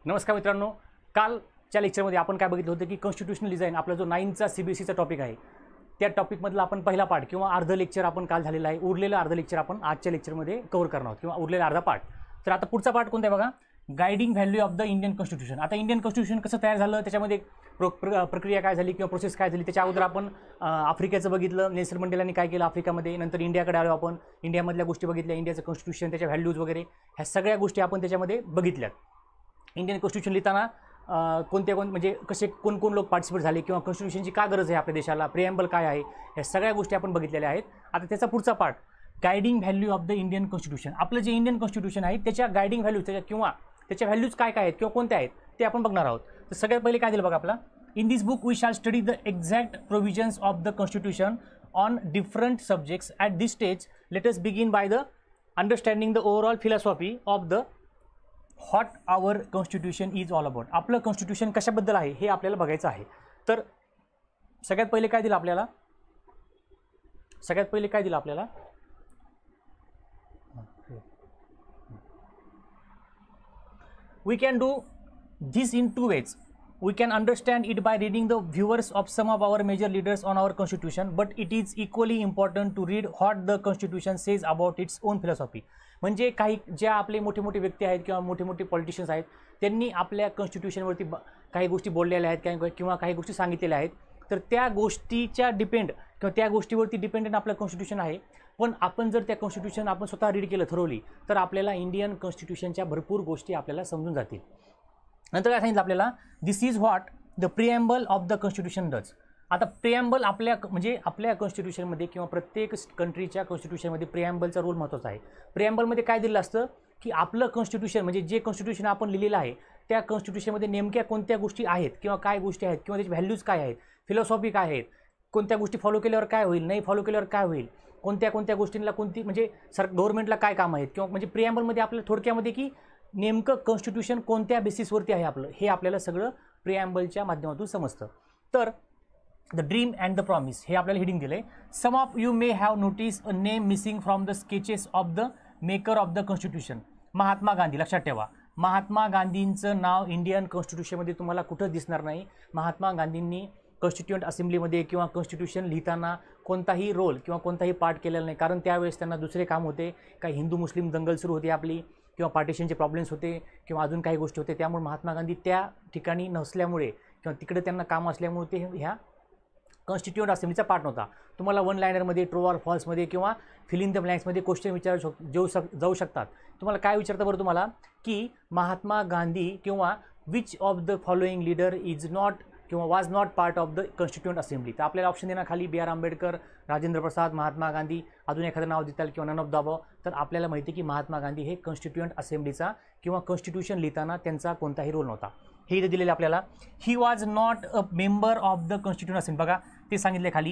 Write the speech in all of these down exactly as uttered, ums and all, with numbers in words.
नमस्कार मित्रांनो, कालच्या लेक्चरमध्ये आपण काय बघितलं होतं की कॉन्स्टिट्यूशनल डिझाइन आपला जो नाईनचा सीबीएसईचा टॉपिक आहे त्या टॉपिकमधला आपण पहिला पार्ट किंवा अर्ध लेक्चर आपण काल झालेला आहे. उरलेलं अर्ध लेक्चर आपण आजच्या लेक्चरमध्ये कव्हर करणार आहोत किंवा उरलेला अर्धा पार्ट. तर आता पुढचा पार्ट कोणता आहे बघा, guiding value of the Indian constitution. आता इंडियन कॉन्स्टिट्यूशन कसं तयार झालं, त्याच्यामध्ये प्र प्र प्रक्रिया काय झाली किंवा प्रोसेस काय झाली. त्याच्या अगोदर आपण आफ्रिकेचं बघितलं, नेल्सन मंडेलांनी काय केलं आफ्रिकामध्ये. नंतर इंडियाकडे आलो आपण, इंडियामधल्या गोष्टी बघितल्या, इंडियाचं कॉन्स्टिट्यूशन, त्याच्या व्हॅल्यूज वगैरे ह्या सगळ्या गोष्टी आपण त्याच्यामध्ये बघितल्यात. इंडियन कॉन्स्टिट्यूशन लिहिताना कोणत्या कोण म्हणजे कसे कोण कोण लोक पार्टिसिपेट झाले किंवा कॉन्स्टिट्यूशनची का गरज आहे आपल्या देशाला, प्रिएम्बल काय आहे, ह्या सगळ्या गोष्टी आपण बघितलेल्या आहेत. आता त्याचा पुढचा part guiding value of the Indian constitution. आपलं जे इंडियन कॉन्स्टिट्यूशन आहे त्याच्या गायडिंग व्हॅल्यूज त्याच्या किंवा त्याच्या व्हॅल्यूज काय काय आहेत किंवा कोणत्या आहेत ते आपण बघणार आहोत. तर सगळ्यात पहिले काय दिलं बघा आपला, in this book we shall study the exact provisions of the constitution on different subjects. At this stage let us begin by the understanding the overall philosophy of the what our constitution is all about. आपलं constitution कशाबद्दल आहे हे आपल्याला बघायचं आहे. तर सगळ्यात पहिले काय दिलं आपल्याला, सगळ्यात पहिले काय दिलं आपल्याला we can do this in two ways. We can understand it by reading the views of some of our major leaders on our constitution, but it is equally important to read what the constitution says about its own philosophy. म्हणजे काही ज्या आपले मोठे मोठे व्यक्ती आहेत किंवा मोठे मोठे पॉलिटिशियन्स आहेत त्यांनी आपल्या कॉन्स्टिट्यूशनवरती काही गोष्टी बोललेल्या आहेत काही किंवा काही गोष्टी सांगितलेल्या आहेत. तर त्या गोष्टीच्या डिपेंड किंवा त्या गोष्टीवरती डिपेंडेंट आपलं कॉन्स्टिट्यूशन आहे. पण आपण जर त्या कॉन्स्टिट्यूशन आपण स्वतः रीड केलं थरोली तर आपल्याला इंडियन कॉन्स्टिट्यूशनच्या भरपूर गोष्टी आपल्याला समजून जातील. नंतर काय सांगितलं आपल्याला, this is what the preamble of the constitution does. आता प्रिएम्बल आपल्या म्हणजे आपल्या कॉन्स्टिट्यूशनमध्ये किंवा प्रत्येक कंट्रीच्या कॉन्स्टिट्यूशनमध्ये प्रिएम्बलचा रोल महत्त्वाचा आहे. प्रिएम्बलमध्ये काय दिलं असतं की आपलं कॉन्स्टिट्यूशन म्हणजे जे कॉन्स्टिट्यूशन आपण लिहिलेलं आहे त्या कॉन्स्टिट्यूशनमध्ये नेमक्या कोणत्या गोष्टी आहेत किंवा काय गोष्टी आहेत किंवा त्याची व्हॅल्यूज काय आहेत, फिलॉसॉफी काय आहेत, कोणत्या गोष्टी फॉलो केल्यावर काय होईल, नाही फॉलो केल्यावर काय होईल, कोणत्या कोणत्या गोष्टींना कोणती म्हणजे सर गव्हर्नमेंटला काय काम आहेत किंवा म्हणजे प्रिएम्बलमध्ये आपल्याला थोडक्यामध्ये की नेमकं कॉन्स्टिट्यूशन कोणत्या बेसिसवरती आहे आपलं हे आपल्याला सगळं प्रिएम्बलच्या माध्यमातून समजतं. तर the dream and the promise हे आपल्याला हिडिंग दिलं आहे. Some of you may have notice a name missing from the sketches of the maker of the constitution. Mahatma Gandhi. लक्षात ठेवा, महात्मा गांधींचं नाव इंडियन कॉन्स्टिट्यूशनमध्ये तुम्हाला कुठं दिसणार नाही. महात्मा गांधींनी कॉन्स्टिट्यूएंट असेंब्लीमध्ये किंवा कॉन्स्टिट्यूशन लिहिताना कोणताही रोल किंवा कोणताही पार्ट केलेला नाही. कारण त्यावेळेस त्यांना दुसरे काम होते, काही हिंदू मुस्लिम दंगल सुरू होती आपली किंवा पार्टिशनचे प्रॉब्लेम्स होते किंवा अजून काही गोष्टी होते. त्यामुळे महात्मा गांधी त्या ठिकाणी नसल्यामुळे किंवा तिकडे त्यांना काम असल्यामुळे ते ह्या कॉन्स्टिट्यूएंट असेंब्लीचा पार्ट नव्हता. तुम्हाला वन लायनरमध्ये ट्रू ऑर फॉल्समध्ये किंवा फिल इन द ब्लँक्समध्ये क्वेश्चन विचारू शक जाऊ शक जाऊ शकतात. तुम्हाला काय विचारतं बरं तुम्हाला की महात्मा गांधी किंवा which of the following leader is not किंवा was not part of the constituent assembly. तर आपल्याला ऑप्शन देणार खाली बी आर आंबेडकर, राजेंद्र प्रसाद, महात्मा गांधी, अजून एखादं नाव देताल किंवा नन ऑफ द अबव. तर आपल्याला माहिती आहे की महात्मा गांधी हे कॉन्स्टिट्यूएंट असेंब्लीचा किंवा कॉन्स्टिट्यूशन लिहिताना त्यांचा कोणताही रोल नव्हता. हे इथे दिलेलं आपल्याला. He was not a member of the constituent assembly. बघा ते सांगितले खाली.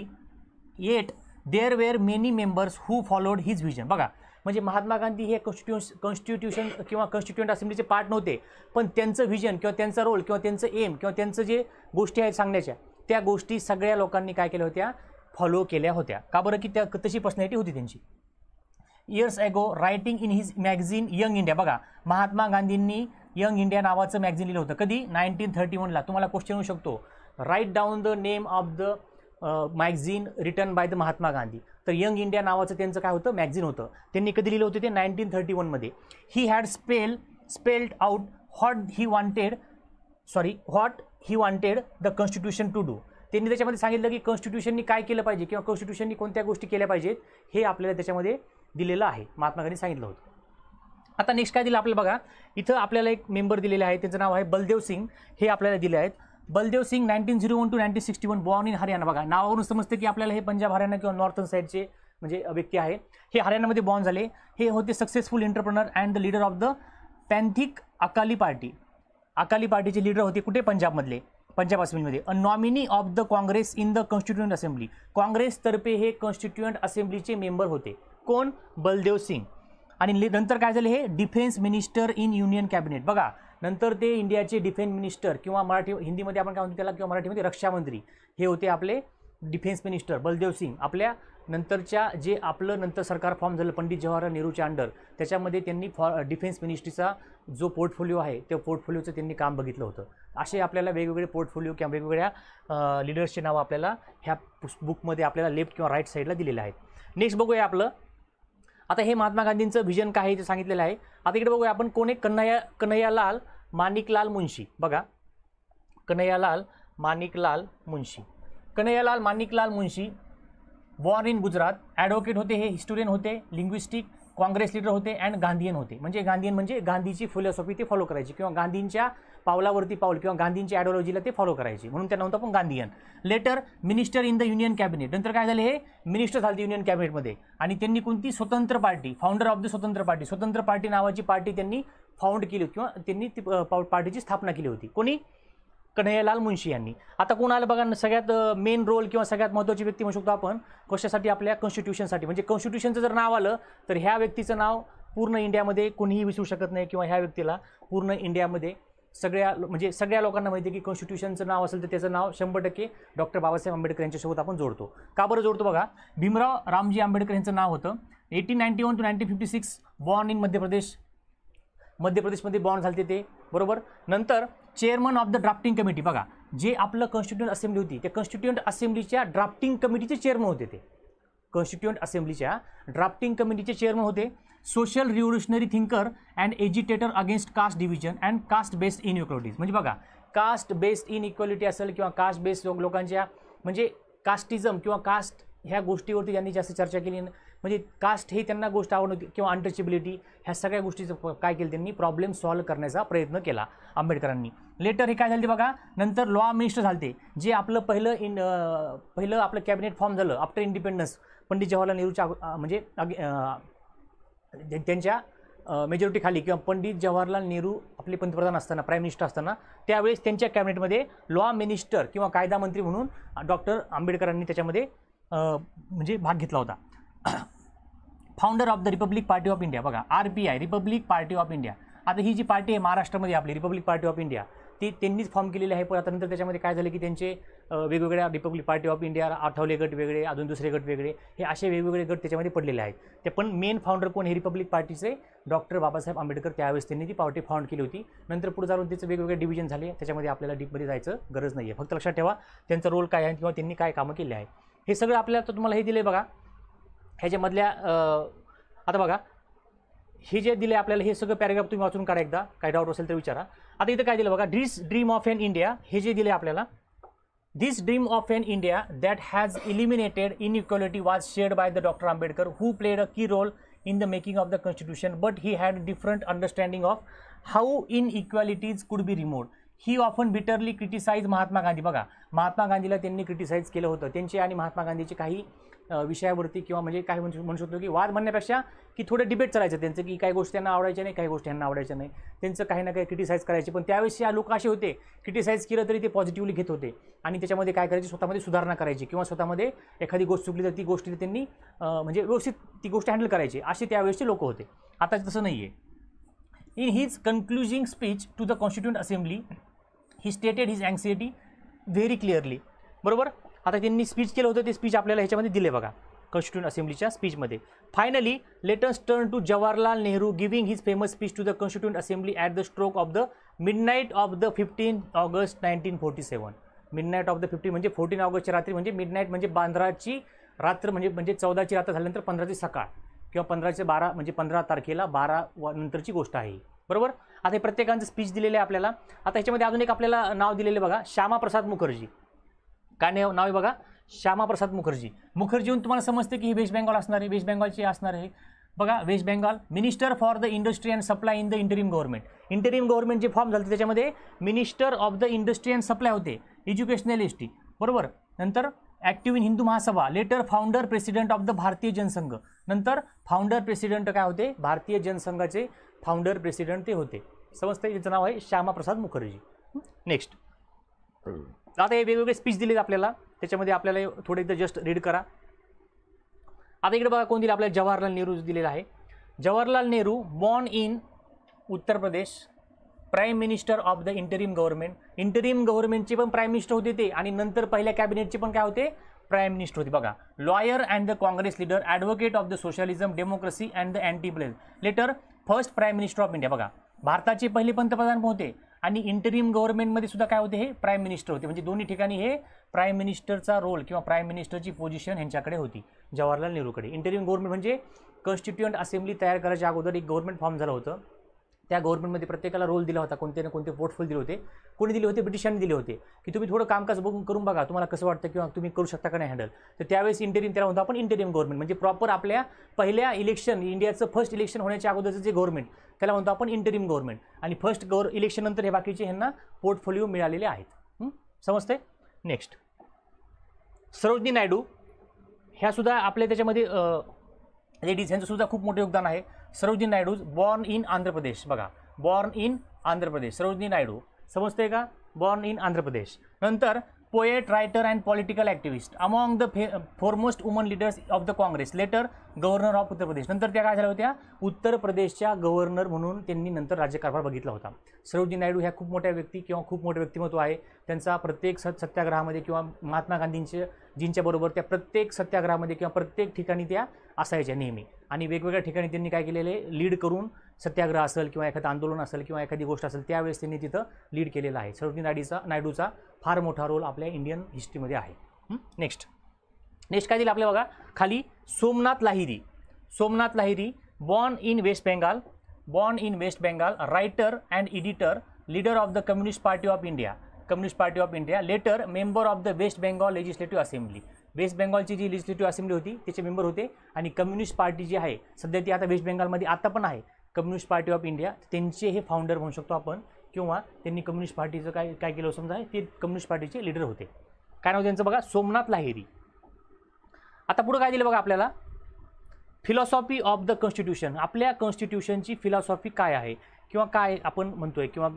Yet there were many members who followed his vision. बघा म्हणजे महात्मा गांधी हे कॉन्स्टिट्यूशन कॉन्स्टिट्यूशन किंवा कॉन्स्टिट्यूएंट असेंब्लीचे पार्ट नव्हते, पण त्यांचं व्हिजन किंवा त्यांचा रोल किंवा त्यांचं एम किंवा त्यांचं जे गोष्टी आहेत सांगण्याच्या त्या गोष्टी सगळ्या लोकांनी काय केल्या होत्या, फॉलो केल्या होत्या. का बरं की त्या तशी पर्सनॅलिटी होती त्यांची. Years ago writing in his magazine Young India. बघा महात्मा गांधींनी यंग इंडिया नावाचं मॅगझिन लिहिलं होतं. कधी, नाईन्टीन थर्टी वनला. तुम्हाला क्वेश्चन येऊ शकतो, write down the name of the magazine written by the Mahatma Gandhi. तर यंग इंडिया नावाचं त्यांचं काय होतं, मॅगझिन होतं. त्यांनी कधी लिहिलं होतं ते नाईन्टीन थर्टी वनमध्ये. He had spell spelled out what he wanted sorry what he wanted the constitution to do. त्यांनी त्याच्यामध्ये सांगितलं की कॉन्स्टिट्यूशननी काय केलं पाहिजे किंवा कॉन्स्टिट्यूशननी कोणत्या गोष्टी केल्या पाहिजेत हे आपल्याला त्याच्यामध्ये दिलेलं आहे. महात्मा गांधी सांगितलं होतं. आता नेक्स्ट काय दिलं आपल्याला बघा, इथं आपल्याला एक मेंबर दिलेले आहे, त्यांचं नाव आहे बलदेव सिंग. हे आपल्याला दिले आहेत. Baldev Singh nineteen zero one two nineteen sixty one born in Haryana. बघा नावावरून समजतं की आपल्याला हे पंजाब हरियाणा किंवा नॉर्थन साईडचे म्हणजे व्यक्ती आहे. हे हरियाणामध्ये बॉर्न झाले. हे होते successful entrepreneur and the leader of the Panthic Akali party. Akali पार्टीचे लीडर होते कुठे, पंजाबमधले, पंजाब असेंब्लीमध्ये. A nominee of the Congress in the constituent assembly. काँग्रेसतर्फे हे कॉन्स्टिट्यूएंट असेंब्लीचे मेंबर होते. कोण, बलदेव सिंग. आणि नंतर काय झाले, हे defence minister in union cabinet. बघा नंतर ते इंडियाचे डिफेन्स मिनिस्टर किंवा मराठी हिंदीमध्ये आपण काय म्हणतो त्याला किंवा मराठीमध्ये रक्षामंत्री हे होते आपले डिफेन्स मिनिस्टर बलदेव सिंग, आपल्या नंतरच्या जे आपलं नंतर सरकार फॉर्म झालं पंडित जवाहरलाल नेहरूच्या अंडर, त्याच्यामध्ये त्यांनी फॉ डिफेन्स मिनिस्ट्रीचा जो पोर्टफोलिओ आहे त्या पोर्टफोलिओचं त्यांनी काम बघितलं होतं. असे आपल्याला वेगवेगळे पोर्टफोलिओ किंवा वेगवेगळ्या लिडर्सचे नाव आपल्याला ह्या बुकमध्ये आपल्याला लेफ्ट किंवा राईट साईडला दिलेले आहेत. नेक्स्ट बघूया आपलं. आता हे महात्मा गांधींचं व्हिजन काय आहे ते सांगितलेलं आहे. आता इकडे बघूया आपण कोण आहे. कन्हैया कन्हैयालाल माणिकलाल मुंशी. बघा, Kanhaiyalal Maneklal Munshi. Kanhaiyalal Maneklal Munshi born in Gujarat. Advocate होते, हे हिस्टोरियन होते, लिंग्विस्टिक, काँग्रेस लीडर होते अँड गांधीयन होते. म्हणजे गांधीयन म्हणजे गांधीची फिलॉसॉफी ते फॉलो करायची किंवा गांधींच्या पावलावरती पाऊल किंवा गांधींच्या आयडिओलॉजीला ते फॉलो करायची, म्हणून त्यांना म्हणतो आपण Gandhian. Later minister in the union cabinet. नंतर काय झाले, हे मिनिस्टर झाले युनियन कॅबिनेटमध्ये. आणि त्यांनी कोणती Swatantra party, founder of the Swatantra party, Swatantra party नावाची पार्टी त्यांनी फाउंड केली किंवा त्यांनी ती पार्टीची स्थापना केली होती. कोणी? कन्हैयालाल मुंशी यांनी. आता कोण आलं बघा, सगळ्यात मेन रोल किंवा सगळ्यात महत्त्वाची व्यक्ती म्हणू शकतो आपण कशासाठी, आपल्या कॉन्स्टिट्यूशनसाठी. म्हणजे कॉन्स्टिट्यूशनचं जर नाव आलं तर ह्या व्यक्तीचं नाव पूर्ण इंडियामध्ये कोणीही विसरू शकत नाही किंवा ह्या व्यक्तीला पूर्ण इंडियामध्ये सगळ्या म्हणजे सगळ्या लोकांना माहिती आहे की कॉन्स्टिट्यूशनचं नाव असेल तर त्याचं नाव शंभर टक्के डॉक्टर बाबासाहेब आंबेडकर यांच्यासोबत आपण जोडतो. का बरं जोडतो बघा, भीमराव रामजी आंबेडकर यांचं नाव होतं. Eighteen ninety one two nineteen fifty six born in Madhya Pradesh. Madhya प्रदेशमध्ये बॉर्न झाले ते, बरोबर. नंतर chairman of the drafting committee. बघा, जे आपलं कॉन्स्टिट्यूंट असेंब्ली होती त्या कॉन्स्टिट्यूंट असेंब्लीच्या ड्राफ्टिंग कमिटीचे चेअरमन होते. ते कॉन्स्टिट्यूंट असेंब्लीच्या ड्राफ्टिंग कमिटीचे चेअरमन होते. Social revolutionary thinker and agitator against caste division and caste based inequalities. म्हणजे बघा, कास्ट बेस्ड इनइक्वॅलिटी असेल किंवा कास्ट बेस्ड लोकांच्या म्हणजे कास्टिझम किंवा कास्ट ह्या गोष्टीवरती त्यांनी जास्त चर्चा केली. म्हणजे कास्ट हे त्यांना गोष्ट आवडत किंवा अनटचेबिलिटी ह्या सगळ्या गोष्टीचं काय केलं त्यांनी, प्रॉब्लेम सॉल्व्ह करण्याचा प्रयत्न केला आंबेडकरांनी. लेटर हे काय झाले बघा, नंतर लॉ मिनिस्टर झाले. जे आपलं पहिलं इन पहिलं आपलं कॅबिनेट फॉर्म झालं आफ्टर इंडिपेंडन्स पंडित जवाहरलाल नेहरूच्या म्हणजे त्यांच्या मेजॉरिटी खाली किंवा पंडित जवाहरलाल नेहरू आपले पंतप्रधान असताना, प्राईम मिनिस्टर असताना त्यावेळेस त्यांच्या कॅबिनेटमध्ये लॉ मिनिस्टर किंवा कायदा मंत्री म्हणून डॉक्टर आंबेडकरांनी त्याच्यामध्ये म्हणजे भाग घेतला होता. Founder of the republic party of India. बघा, R P I republic party of India. आता ही जी पार्टी आहे महाराष्ट्रामध्ये आपली रिपब्लिक पार्टी ऑफ इंडिया ती त्यांनीच फॉर्म केलेली आहे. पण आता नंतर त्याच्यामध्ये काय झालं की त्यांचे वेगवेगळ्या republic party of India Athawale गट वेगळे, अजून दुसरे गट वेगळे, हे असे वेगवेगळे गट त्याच्यामध्ये पडलेले आहेत. ते पण मेन फाउंडर कोण, हे रिपब्लिक पार्टीचे डॉक्टर बाबासाहेब आंबेडकर. त्यावेळेस त्यांनी ती पार्टी फाउंड केली होती. नंतर पुढे जाऊन त्याचे वेगवेगळे डिव्हिजन झाले. त्याच्यामध्ये आपल्याला डीपमध्ये जायचं गरज नाही आहे. फक्त लक्षात ठेवा त्यांचा रोल काय आहे किंवा त्यांनी काय कामं केले आहे. हे सगळं आपल्याला तुम्हाला हे दिले बघा. ह्याच्यामधल्या आता बघा हे जे दिले आपल्याला हे सगळं पॅरेग्राफ तुम्ही वाचून काढा एकदा, काय डाऊट असेल तर विचारा. आता इथं काय दिलं बघा, this dream of an India. हे जे दिले आपल्याला, this dream of an India that has eliminated inequality was shared by the doctor Ambedkar who played a key role in the making of the constitution, but he had different understanding of how inequalities could be removed. He often bitterly criticized Mahatma Gandhi. बघा, महात्मा गांधीला त्यांनी criticise केलं होतं. त्यांचे आणि महात्मा गांधीचे काही विषयावरती किंवा म्हणजे काय म्हणू शकतो की वाद म्हणण्यापेक्षा की थोडं डिबेट चालायचं त्यांचं, की काही गोष्टी त्यांना आवडायच्या नाही, काही गोष्टी त्यांना आवडायच्या नाही. त्यांचं काही ना काही क्रिटिसाइज करायचे. पण त्यावेळेस या लोक असे होते, क्रिटिसाइज केलं तरी ते पॉझिटिव्हली घेत होते आणि त्याच्यामध्ये काय करायचे, स्वतःमध्ये सुधारणा करायची किंवा स्वतःमध्ये एखादी गोष्ट चुकली तर ती गोष्टी त्यांनी म्हणजे व्यवस्थित ती गोष्ट हँडल करायची. असे त्यावेळेसचे लोक होते. आता तसं नाही आहे. In his concluding speech to the constituent assembly he stated his anxiety very clearly. बरोबर. आता त्यांनी स्पीच केलं होतं, ते स्पीच आपल्याला ह्याच्यामध्ये दिले बघा, कॉन्स्टिट्यूंट असेंब्लीच्या स्पीचमध्ये. Finally let us turn to Jawaharlal Nehru giving his famous speech to the constituent assembly at the stroke of the midnight of the fifteen August nineteen forty seven. Midnight of the fifteen म्हणजे fourteen ऑगस्टच्या रात्री, म्हणजे midnight म्हणजे पंधराची रात्र, म्हणजे म्हणजे चौदाची रात्र झाल्यानंतर पंधराची सकाळ किंवा पंधराचे बारा म्हणजे पंधरा तारखेला बारा नंतरची गोष्ट आहे. बरोबर. आता हे प्रत्येकांचं स्पीच दिलेलं आहे आपल्याला. आता ह्याच्यामध्ये अजून एक आपल्याला नाव दिलेलं बघा, श्यामाप्रसाद मुखर्जी. काय नाव नाव आहे बघा, श्यामाप्रसाद मुखर्जी. मुखर्जीहून तुम्हाला समजते की ही वेस्ट बेंगॉल असणार आहे, वेस्ट बेंगॉलची असणार आहे. बघा, West Bengal. Minister for the industry and supply in the interim government. Interim government जे फॉर्म झाले त्याच्यामध्ये minister of the industry and supply होते, एज्युकेशनलिस्ट. बरोबर. नंतर active in Hindu Mahasabha. Later founder president of the Bharatiya Jana Sangh. नंतर फाउंडर प्रेसिडेंट काय होते, भारतीय जनसंघाचे फाउंडर प्रेसिडेंट ते होते. समजते. त्याचं नाव आहे श्यामाप्रसाद मुखर्जी. नेक्स्ट. आता हे वेगवेगळे स्पीच दिलेत आपल्याला, त्याच्यामध्ये आपल्याला थोडे एकदा जस्ट रीड करा. आता इकडे बघा कोण दिले आपल्याला, जवाहरलाल नेहरू दिलेला आहे. Jawaharlal Nehru born in Uttar Pradesh, prime minister of the interim government. Interim गव्हर्नमेंटचे पण प्राईम मिनिस्टर होते ते, आणि नंतर पहिल्या कॅबिनेटचे पण काय होते, प्राईम मिनिस्टर होते बघा. Lawyer and the Congress leader, advocate of the socialism, democracy and the anti pledge. Later first prime minister of India बघा, भारताचे पहिले पंतप्रधान होते आणि इंटरिम गव्हर्नमेंटमध्ये सुद्धा काय होते, हे प्राईम मिनिस्टर होते. म्हणजे दोन्ही ठिकाणी हे प्राईम मिनिस्टरचा रोल किंवा प्राईम मिनिस्टरची पोझिशन यांच्याकडे होती, जवाहरलाल नेहरूकडे. इंटरिम गव्हर्नमेंट म्हणजे कॉन्स्टिट्युएंट असेंब्ली तयार करायच्या अगोदर एक गव्हर्नमेंट फॉर्म झालं होतं. त्या गव्हर्नमेंटमध्ये प्रत्येकाला रोल दिला होता, कोणते ना कोणते पोर्टफोलिओ दिले होते. कोणी दिले होते, ब्रिटिशांनी दिले होते, की तुम्ही थोडं कामकाज बघून करून बघा, तुम्हाला कसं वाटतं किंवा तुम्ही करू शकता का नाही हँडल. तर त्यावेळेस इंटरिम, त्याला म्हणतो आपण इंटरिम गव्हर्नमेंट. म्हणजे प्रॉपर आपल्या पहिल्या इलेक्शन, इंडियाचं फर्स्ट इलेक्शन होण्याच्या अगोदरचं जे गव्हर्नमेंट, त्याला म्हणतो आपण इंटरिम गव्हर्नमेंट. आणि फर्स्ट गव्हर इलेक्शन नंतर हे बाकीचे ह्यांना पोर्टफोलिओ मिळालेले आहेत. समजते. नेक्स्ट सरोजिनी नायडू, ह्या सुद्धा आपल्या त्याच्यामध्ये लेडीज, यांचं सुद्धा खूप मोठं योगदान आहे. सरोजिनी नायडू बॉर्न इन आंध्र प्रदेश बघा, बॉर्न इन आंध्र प्रदेश, सरोजिनी नायडू. समजते का, बॉर्न इन आंध्र प्रदेश. नंतर poet, writer and political activist, among the few foremost woman leaders of the Congress. Later governor of Uttar Pradesh. नंतर त्या काय झाल्या होत्या, उत्तर प्रदेशच्या गव्हर्नर म्हणून त्यांनी नंतर राज्यकारभार बघितला होता. सरोजिनी नायडू ह्या खूप मोठ्या व्यक्ती किंवा खूप मोठे व्यक्तिमत्व आहे. त्यांचा प्रत्येक सत सत्याग्रहामध्ये किंवा महात्मा गांधींचे जींच्या बरोबर त्या प्रत्येक सत्याग्रहामध्ये किंवा प्रत्येक ठिकाणी त्या असायच्या नेहमी. आणि वेगवेगळ्या ठिकाणी त्यांनी काय केलेले, लीड करून सत्याग्रह असेल किंवा एखादं आंदोलन असेल किंवा एखादी गोष्ट असेल, त्यावेळेस त्यांनी तिथं लीड केलेलं आहे. सरोजिनी नायडूचा नायडूचा फार मोठा रोल आपल्या इंडियन हिस्ट्रीमध्ये आहे. नेक्स्ट नेक्स्ट काय दिलं आपल्या बघा खाली, Somnath Lahiri. Somnath Lahiri born in West Bengal, born in West Bengal, writer and editor, leader of the communist party of India, communist party of India. Later member of the West Bengal legislative assembly. West बेंगॉलची जी लेजिस्लेटिव्ह असेंब्ली होती त्याचे मेंबर होते. आणि कम्युनिस्ट पार्टी जी आहे सध्या ती आता वेस्ट बेंगालमध्ये आता पण आहे, कम्युनिस्ट पार्टी ऑफ इंडिया, त्यांचे हे फाउंडर म्हणू शकतो आपण. किंवा त्यांनी कम्युनिस्ट पार्टीचं काय काय केलं समजा, ते कम्युनिस्ट पार्टीचे लीडर होते. काय नाव त्यांचं बघा, सोमनाथ लाहिरी. आता पुढे काय दिलं बघा आपल्याला, फिलॉसॉफी ऑफ द कॉन्स्टिट्यूशन. आपल्या कॉन्स्टिट्यूशनची फिलॉसॉफी काय आहे किंवा काय आपण म्हणतोय किंवा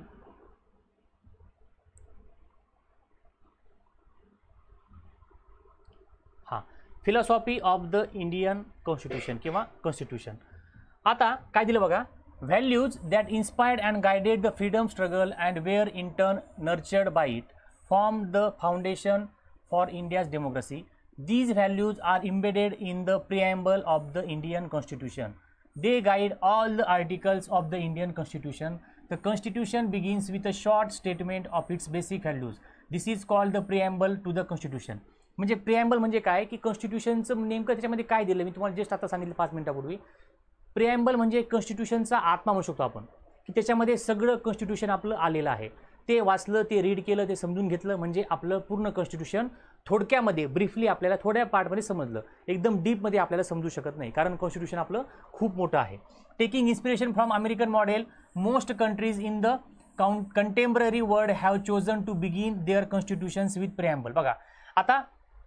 हां philosophy of the Indian constitution किंवा कॉन्स्टिट्यूशन. आता काय दिलं बघा, values that inspired and guided the freedom struggle and were in turn nurtured by it form the foundation for India's democracy. These values are embedded in the preamble of the Indian Constitution. They guide all the articles of the Indian Constitution. The Constitution begins with a short statement of its basic values. This is called the preamble to the Constitution. म्हणजे प्रिॲम्बल म्हणजे काय की कॉन्स्टिट्यूशनचं नेमकं त्याच्यामध्ये काय दिलं, मी तुम्हाला just आता सांगितलं पाच मिनिटापूर्वी. प्रिॲम्बल म्हणजे कॉन्स्टिट्यूशनचा आत्मा म्हणू शकतो आपण, की त्याच्यामध्ये सगळं कॉन्स्टिट्यूशन आपलं आलेलं आहे. ते वाचलं, ते रीड केलं, ते समजून घेतलं म्हणजे आपलं पूर्ण कॉन्स्टिट्यूशन थोडक्यामध्ये ब्रीफली आपल्याला थोड्या पार्टमध्ये समजलं. एकदम डीपमध्ये आपल्याला समजू शकत नाही कारण कॉन्स्टिट्यूशन आपलं खूप मोठं आहे. Taking inspiration from American model, most countries in the contemporary world have chosen to begin their constitutions with preamble. बघा आता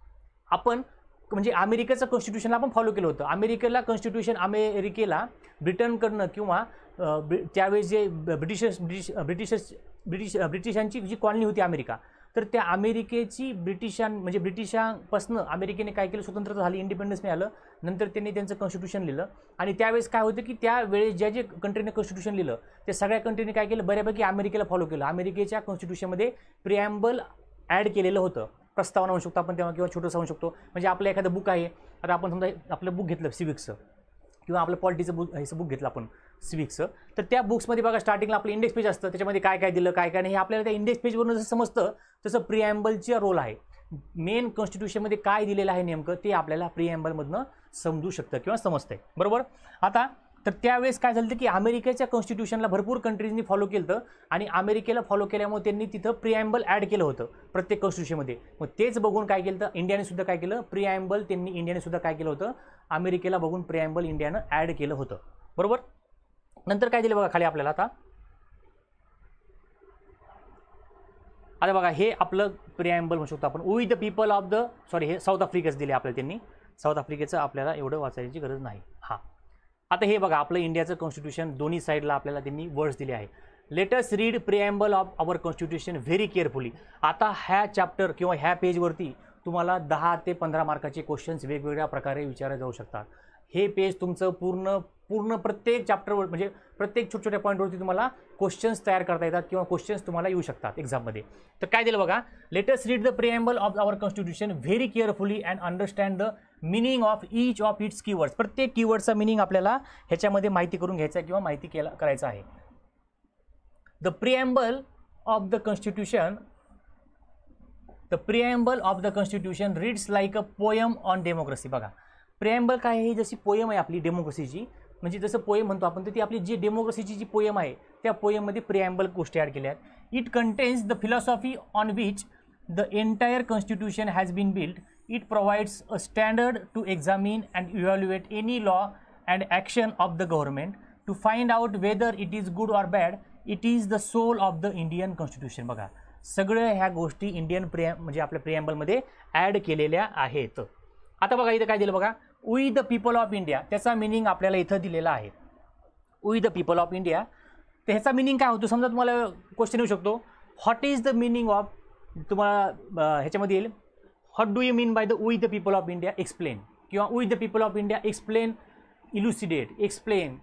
आपण म्हणजे अमेरिकेचं कॉन्स्टिट्यूशनला आपण फॉलो केलं होतं. अमेरिकेला कॉन्स्टिट्यूशन अमेरिकेला ब्रिटनकडनं किंवा त्यावेळेस जे ब्रिटिशर्स ब्रिटिश ब्रिटिशर्स ब्रिटिश ब्रिटिशांची जी कॉलनी होती अमेरिका, तर त्या अमेरिकेची ब्रिटिशां म्हणजे ब्रिटिशांपासून अमेरिकेने काय केलं, स्वतंत्रता झाली, इंडिपेंडन्स मिळालं. नंतर त्यांनी त्यांचं कॉन्स्टिट्यूशन लिहिलं. आणि त्यावेळेस काय होतं की त्यावेळेस ज्या जे कंट्रीने कॉन्स्टिट्यूशन लिहिलं त्या सगळ्या कंट्रीने काय केलं, बऱ्यापैकी अमेरिकेला फॉलो केलं. अमेरिकेच्या कॉन्स्टिट्यूशनमध्ये प्रिॲम्बल ॲड केलेलं होतं, प्रस्तावना म्हणू शकतो आपण तेव्हा किंवा छोटंसं म्हणू शकतो. म्हणजे आपलं एखादं बुक आहे, आता आपण समजा आपलं बुक घेतलं सिविक्सचं किंवा आपलं पॉलिटिचं बुक ह्याचं बुक घेतलं आपण सिविक्सचं, तर त्या बुक्समध्ये बघा स्टार्टिंगला आपलं इंडेक्स पेज असतं, त्याच्यामध्ये काय काय दिलं काय काय नाही हे आपल्याला त्या इंडेक्स पेजवरून जसं समजतं तसं प्रिॲम्बलचा रोल आहे. मेन कॉन्स्टिट्यूशनमध्ये काय दिलेलं आहे नेमकं ते आपल्याला प्रिॲम्बलमधनं समजू शकतं किंवा समजतंय, बरोबर. आता तर त्यावेळेस काय झालं की अमेरिकेच्या कॉन्स्टिट्यूशनला भरपूर कंट्रीजनी फॉलो केलं होतं आणि अमेरिकेला फॉलो केल्यामुळे त्यांनी तिथं प्रिॲम्बल ॲड केलं होतं प्रत्येक कॉन्स्टिट्यूशनमध्ये. मग तेच बघून काय केलं तर इंडियाने सुद्धा काय केलं, प्रिॲम्बल त्यांनी इंडियाने सुद्धा काय केलं होतं, अमेरिकेला बघून प्रिॲम्बल इंडियानं ॲड केलं होतं, बरोबर. नंतर काय दिलं बघा खाली आपल्याला, आता आता बघा हे आपलं प्रिॲम्बल म्हणू शकतो आपण. We the people of the sorry हे साऊथ आफ्रिकेचं दिले आपल्याला त्यांनी, साऊथ आफ्रिकेचं आपल्याला एवढं वाचायची गरज नाही. हां आता हे बघा आपलं इंडियाचं कॉन्स्टिट्यूशन दोन्ही साईडला आपल्याला त्यांनी वर्ड्स दिले आहे. Let us read preamble of our constitution very carefully. आता ह्या चॅप्टर किंवा ह्या पेजवरती तुम्हाला दहा ते पंधरा मार्काचे क्वेश्चन्स वेगवेगळ्या प्रकारे विचारले जाऊ शकतात. हे पेज तुमचं पूर्ण पूर्ण प्रत्येक चॅप्टरवर म्हणजे प्रत्येक छोट्या छोट्या पॉईंटवरती तुम्हाला क्वेश्चन्स तयार करता येतात किंवा क्वेश्चन्स तुम्हाला येऊ शकतात एक्झाममध्ये. तर काय दिलं बघा, let us read the preamble of our constitution very carefully and understand the meaning of each of its keywords. प्रत्येक कीवर्डचा मिनिंग आपल्याला ह्याच्यामध्ये माहिती करून घ्यायचा किंवा माहिती केला करायचा आहे. The preamble of the constitution the preamble of the constitution reads like a poem on democracy. बघा प्रिएम्बल काय आहे, जशी पोयम आहे आपली डेमोक्रेसीची, म्हणजे जसं पोयम म्हणतो आपण, तर ती आपली जी डेमोक्रेसीची जी पोयम आहे त्या पोयममध्ये प्रिएम्बल गोष्टी ॲड केल्या आहेत. It contains the philosophy on which the entire constitution has been built. It provides a standard to examine and evaluate any law and action of the government to find out whether it is good or bad. It is the soul of the Indian constitution. बघा सगळ्या ह्या गोष्टी Indian Priya म्हणजे आपल्या प्रिएम्बलमध्ये add केलेल्या आहेत. आता बघा इथं काय दिलं बघा, we the people of India, त्याचा मिनिंग आपल्याला इथं दिलेला आहे. We the people of India, तर ह्याचा मिनिंग काय होतो, समजा तुम्हाला क्वेश्चन येऊ शकतो, what is the meaning of, तुम्हाला ह्याच्यामध्ये येईल what do you mean by the we the people of India explain, किंवा we the people of India explain, elucidate, explain,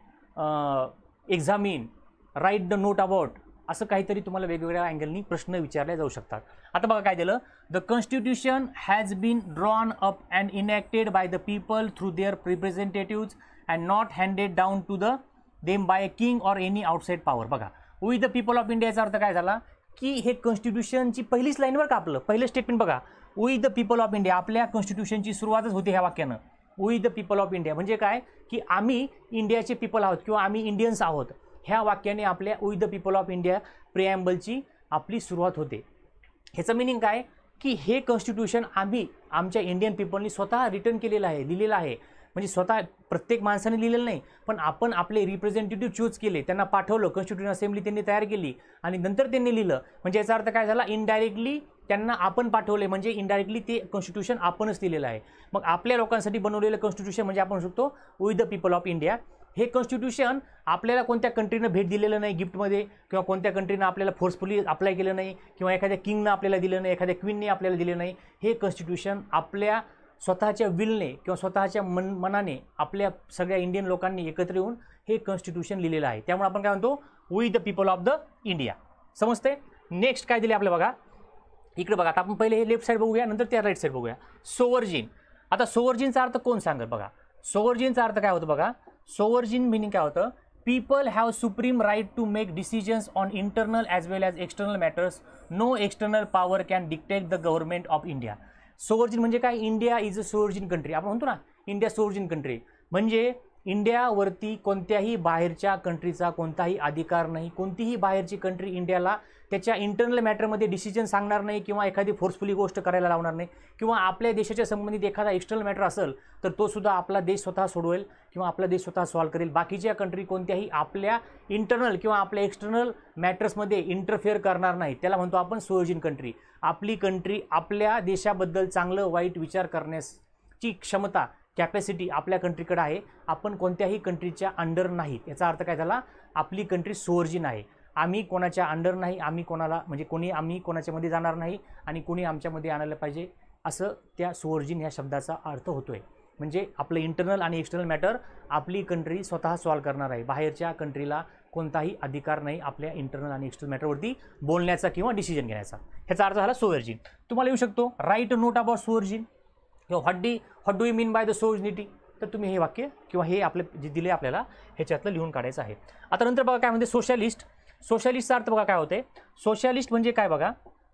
examine, write the note about, असं काहीतरी तुम्हाला वेगवेगळ्या अँगलनी प्रश्न विचारले जाऊ शकतात. आता बघा काय दिलं, the constitution has been drawn up and enacted by the people through their representatives and not handed down to the them by a king or any outside power. बघा वी द पीपल ऑफ इंडियाचा अर्थ काय झाला की हे कॉन्स्टिट्यूशनची पहिलीच लाईनवर का आपलं पहिलं स्टेटमेंट बघा, we the people of India, आपल्या कॉन्स्टिट्यूशनची सुरुवातच होती ह्या वाक्यानं, we the people of India. म्हणजे काय की आम्ही इंडियाचे पीपल आहोत किंवा आम्ही इंडियन्स आहोत, ह्या वाक्याने आपल्या we the people of India प्रिएम्बलची आपली सुरुवात होते. ह्याचं मिनिंग काय की हे कॉन्स्टिट्यूशन आम्ही आमच्या इंडियन पीपलनी स्वतः रिटर्न केलेलं आहे, लिहिलेलं आहे. म्हणजे स्वतः प्रत्येक माणसाने लिहिलेलं नाही, पण आपण आपले रिप्रेझेंटेटिव्ह चूज केले, त्यांना पाठवलं, कॉन्स्टिट्यूशन असेंब्ली त्यांनी तयार केली आणि नंतर त्यांनी लिहिलं. म्हणजे याचा अर्थ काय झाला, इनडायरेक्टली त्यांना आपण पाठवले, म्हणजे इनडायरेक्टली ते कॉन्स्टिट्यूशन आपणच लिहिलेलं आहे. मग आपल्या लोकांसाठी बनवलेलं कॉन्स्टिट्यूशन म्हणजे आपण शकतो we the people of India. हे कॉन्स्टिट्यूशन आपल्याला कोणत्या कंट्रीनं भेट दिलेलं नाही गिफ्टमध्ये, किंवा कोणत्या कंट्रीनं आपल्याला फोर्सफुली अप्लाय केलं नाही, किंवा एखाद्या किंगनं आपल्याला दिलं नाही, एखाद्या क्वीनने आपल्याला दिलं नाही. हे कॉन्स्टिट्यूशन आपल्या स्वतःच्या विलने किंवा स्वतःच्या मन मनाने आपल्या सगळ्या इंडियन लोकांनी एकत्र येऊन हे कॉन्स्टिट्यूशन लिहिलेलं आहे. त्यामुळे आपण काय म्हणतो we the people of the India. समजते. नेक्स्ट काय दिले आपल्या बघा इकडे बघा, आता आपण पहिले हे लेफ्ट साईड बघूया, नंतर त्या राईट साईड बघूया. सोवर्जिन. आता सोवर्जिनचा अर्थ कोण सांगत बघा, सोवर्जिनचा अर्थ काय होतं बघा, सोवर्जिन मिनिंग काय होतं, people have supreme right to make decisions on internal as well as external matters. No external power can dictate the government of India. Sovereign म्हणजे काय, India is a sovereign country. आपण म्हणतो ना इंडिया सोवर्जिन कंट्री, म्हणजे इंडियावरती कोणत्याही बाहेरच्या कंट्रीचा कोणताही अधिकार नाही. कोणतीही बाहेरची कंट्री इंडियाला त्याच्या इंटरनल मॅटरमध्ये डिसिजन सांगणार नाही, किंवा एखादी फोर्सफुली गोष्ट करायला लावणार नाही, किंवा आपल्या देशाच्या संबंधित एखादा एक्सटर्नल मॅटर असेल तर तो सुद्धा आपला देश स्वतः सोडवेल किंवा आपला देश स्वतः सॉल्व्ह करेल. बाकीच्या कंट्री कोणत्याही आपल्या इंटरनल किंवा आपल्या एक्सटर्नल मॅटर्समध्ये इंटरफेअर करणार नाही. त्याला म्हणतो आपण सोवर्जिन कंट्री. आपली कंट्री आपल्या देशाबद्दल चांगलं वाईट विचार करण्याची क्षमता, कॅपॅसिटी आपल्या कंट्रीकडे आहे. आपण कोणत्याही कंट्रीच्या अंडर नाहीत. याचा अर्थ काय झाला, आपली कंट्री सोवर्जिन आहे. आम्ही कोणाच्या अंडर नाही, आम्ही कोणाला म्हणजे कोणी आम्ही कोणाच्यामध्ये जाणार नाही आणि कोणी आमच्यामध्ये आणायला पाहिजे, असं त्या सोवर्जिन या शब्दाचा अर्थ होतोय. म्हणजे आपलं इंटरनल आणि एक्सटर्नल मॅटर आपली कंट्री स्वतः सॉल्व्ह करणार आहे. बाहेरच्या कंट्रीला कोणताही अधिकार नाही आपल्या इंटरनल आणि एक्सटर्नल मॅटरवरती बोलण्याचा किंवा डिसिजन घेण्याचा. ह्याचा अर्थ झाला सोवर्जिन. तुम्हाला येऊ शकतो राईट नोट अबाउट सोवर्जिन किंवा what the what do you mean by the sovereignty. तर तुम्ही हे वाक्य किंवा हे आपले जे दिले आपल्याला ह्याच्यातलं लिहून काढायचं आहे. आता नंतर बघा काय म्हणते सोशलिस्ट. सोशलिस्टचा अर्थ बघा काय होते, सोशलिस्ट म्हणजे काय बघा,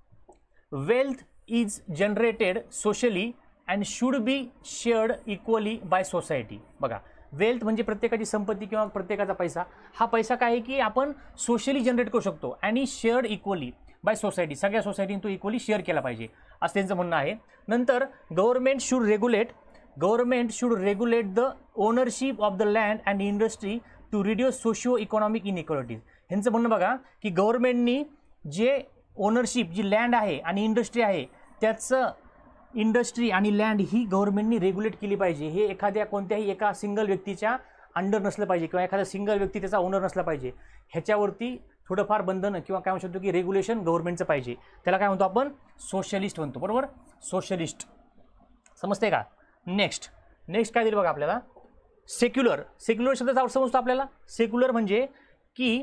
wealth is generated socially and should be shared equally by society. बघा वेल्थ म्हणजे प्रत्येकाची संपत्ती किंवा प्रत्येकाचा पैसा. हा पैसा काय आहे की आपण सोशली जनरेट करू शकतो आणि शेअर्ड इक्वली बाय सोसायटी, सगळ्या सोसायटीने तो इक्वली शेअर केला पाहिजे असं त्यांचं म्हणणं आहे. नंतर government should regulate government should regulate the ownership of the land and industry to reduce socio economic inequalities. ह्यांचं म्हणणं बघा की गव्हर्नमेंटनी जे ओनरशिप जी लँड आहे आणि इंडस्ट्री आहे त्याचं इंडस्ट्री आणि लँड ही गव्हर्नमेंटनी रेग्युलेट केली पाहिजे. हे एखाद्या कोणत्याही एका सिंगल व्यक्तीच्या अंडर नसलं पाहिजे किंवा एखादा सिंगल व्यक्ती त्याचा ओनर नसला पाहिजे. ह्याच्यावरती थोडंफार बंधनं किंवा काय म्हणू शकतो की रेग्युलेशन गव्हर्नमेंटचं पाहिजे. त्याला काय म्हणतो आपण सोशलिस्ट म्हणतो. बरोबर, सोशलिस्ट. समजते का. नेक्स्ट नेक्स्ट काय दिलं बघा आपल्याला, सेक्युलर, सेक्युलर शब्दाचा अर्थ समजतो आपल्याला. सेक्युलर म्हणजे की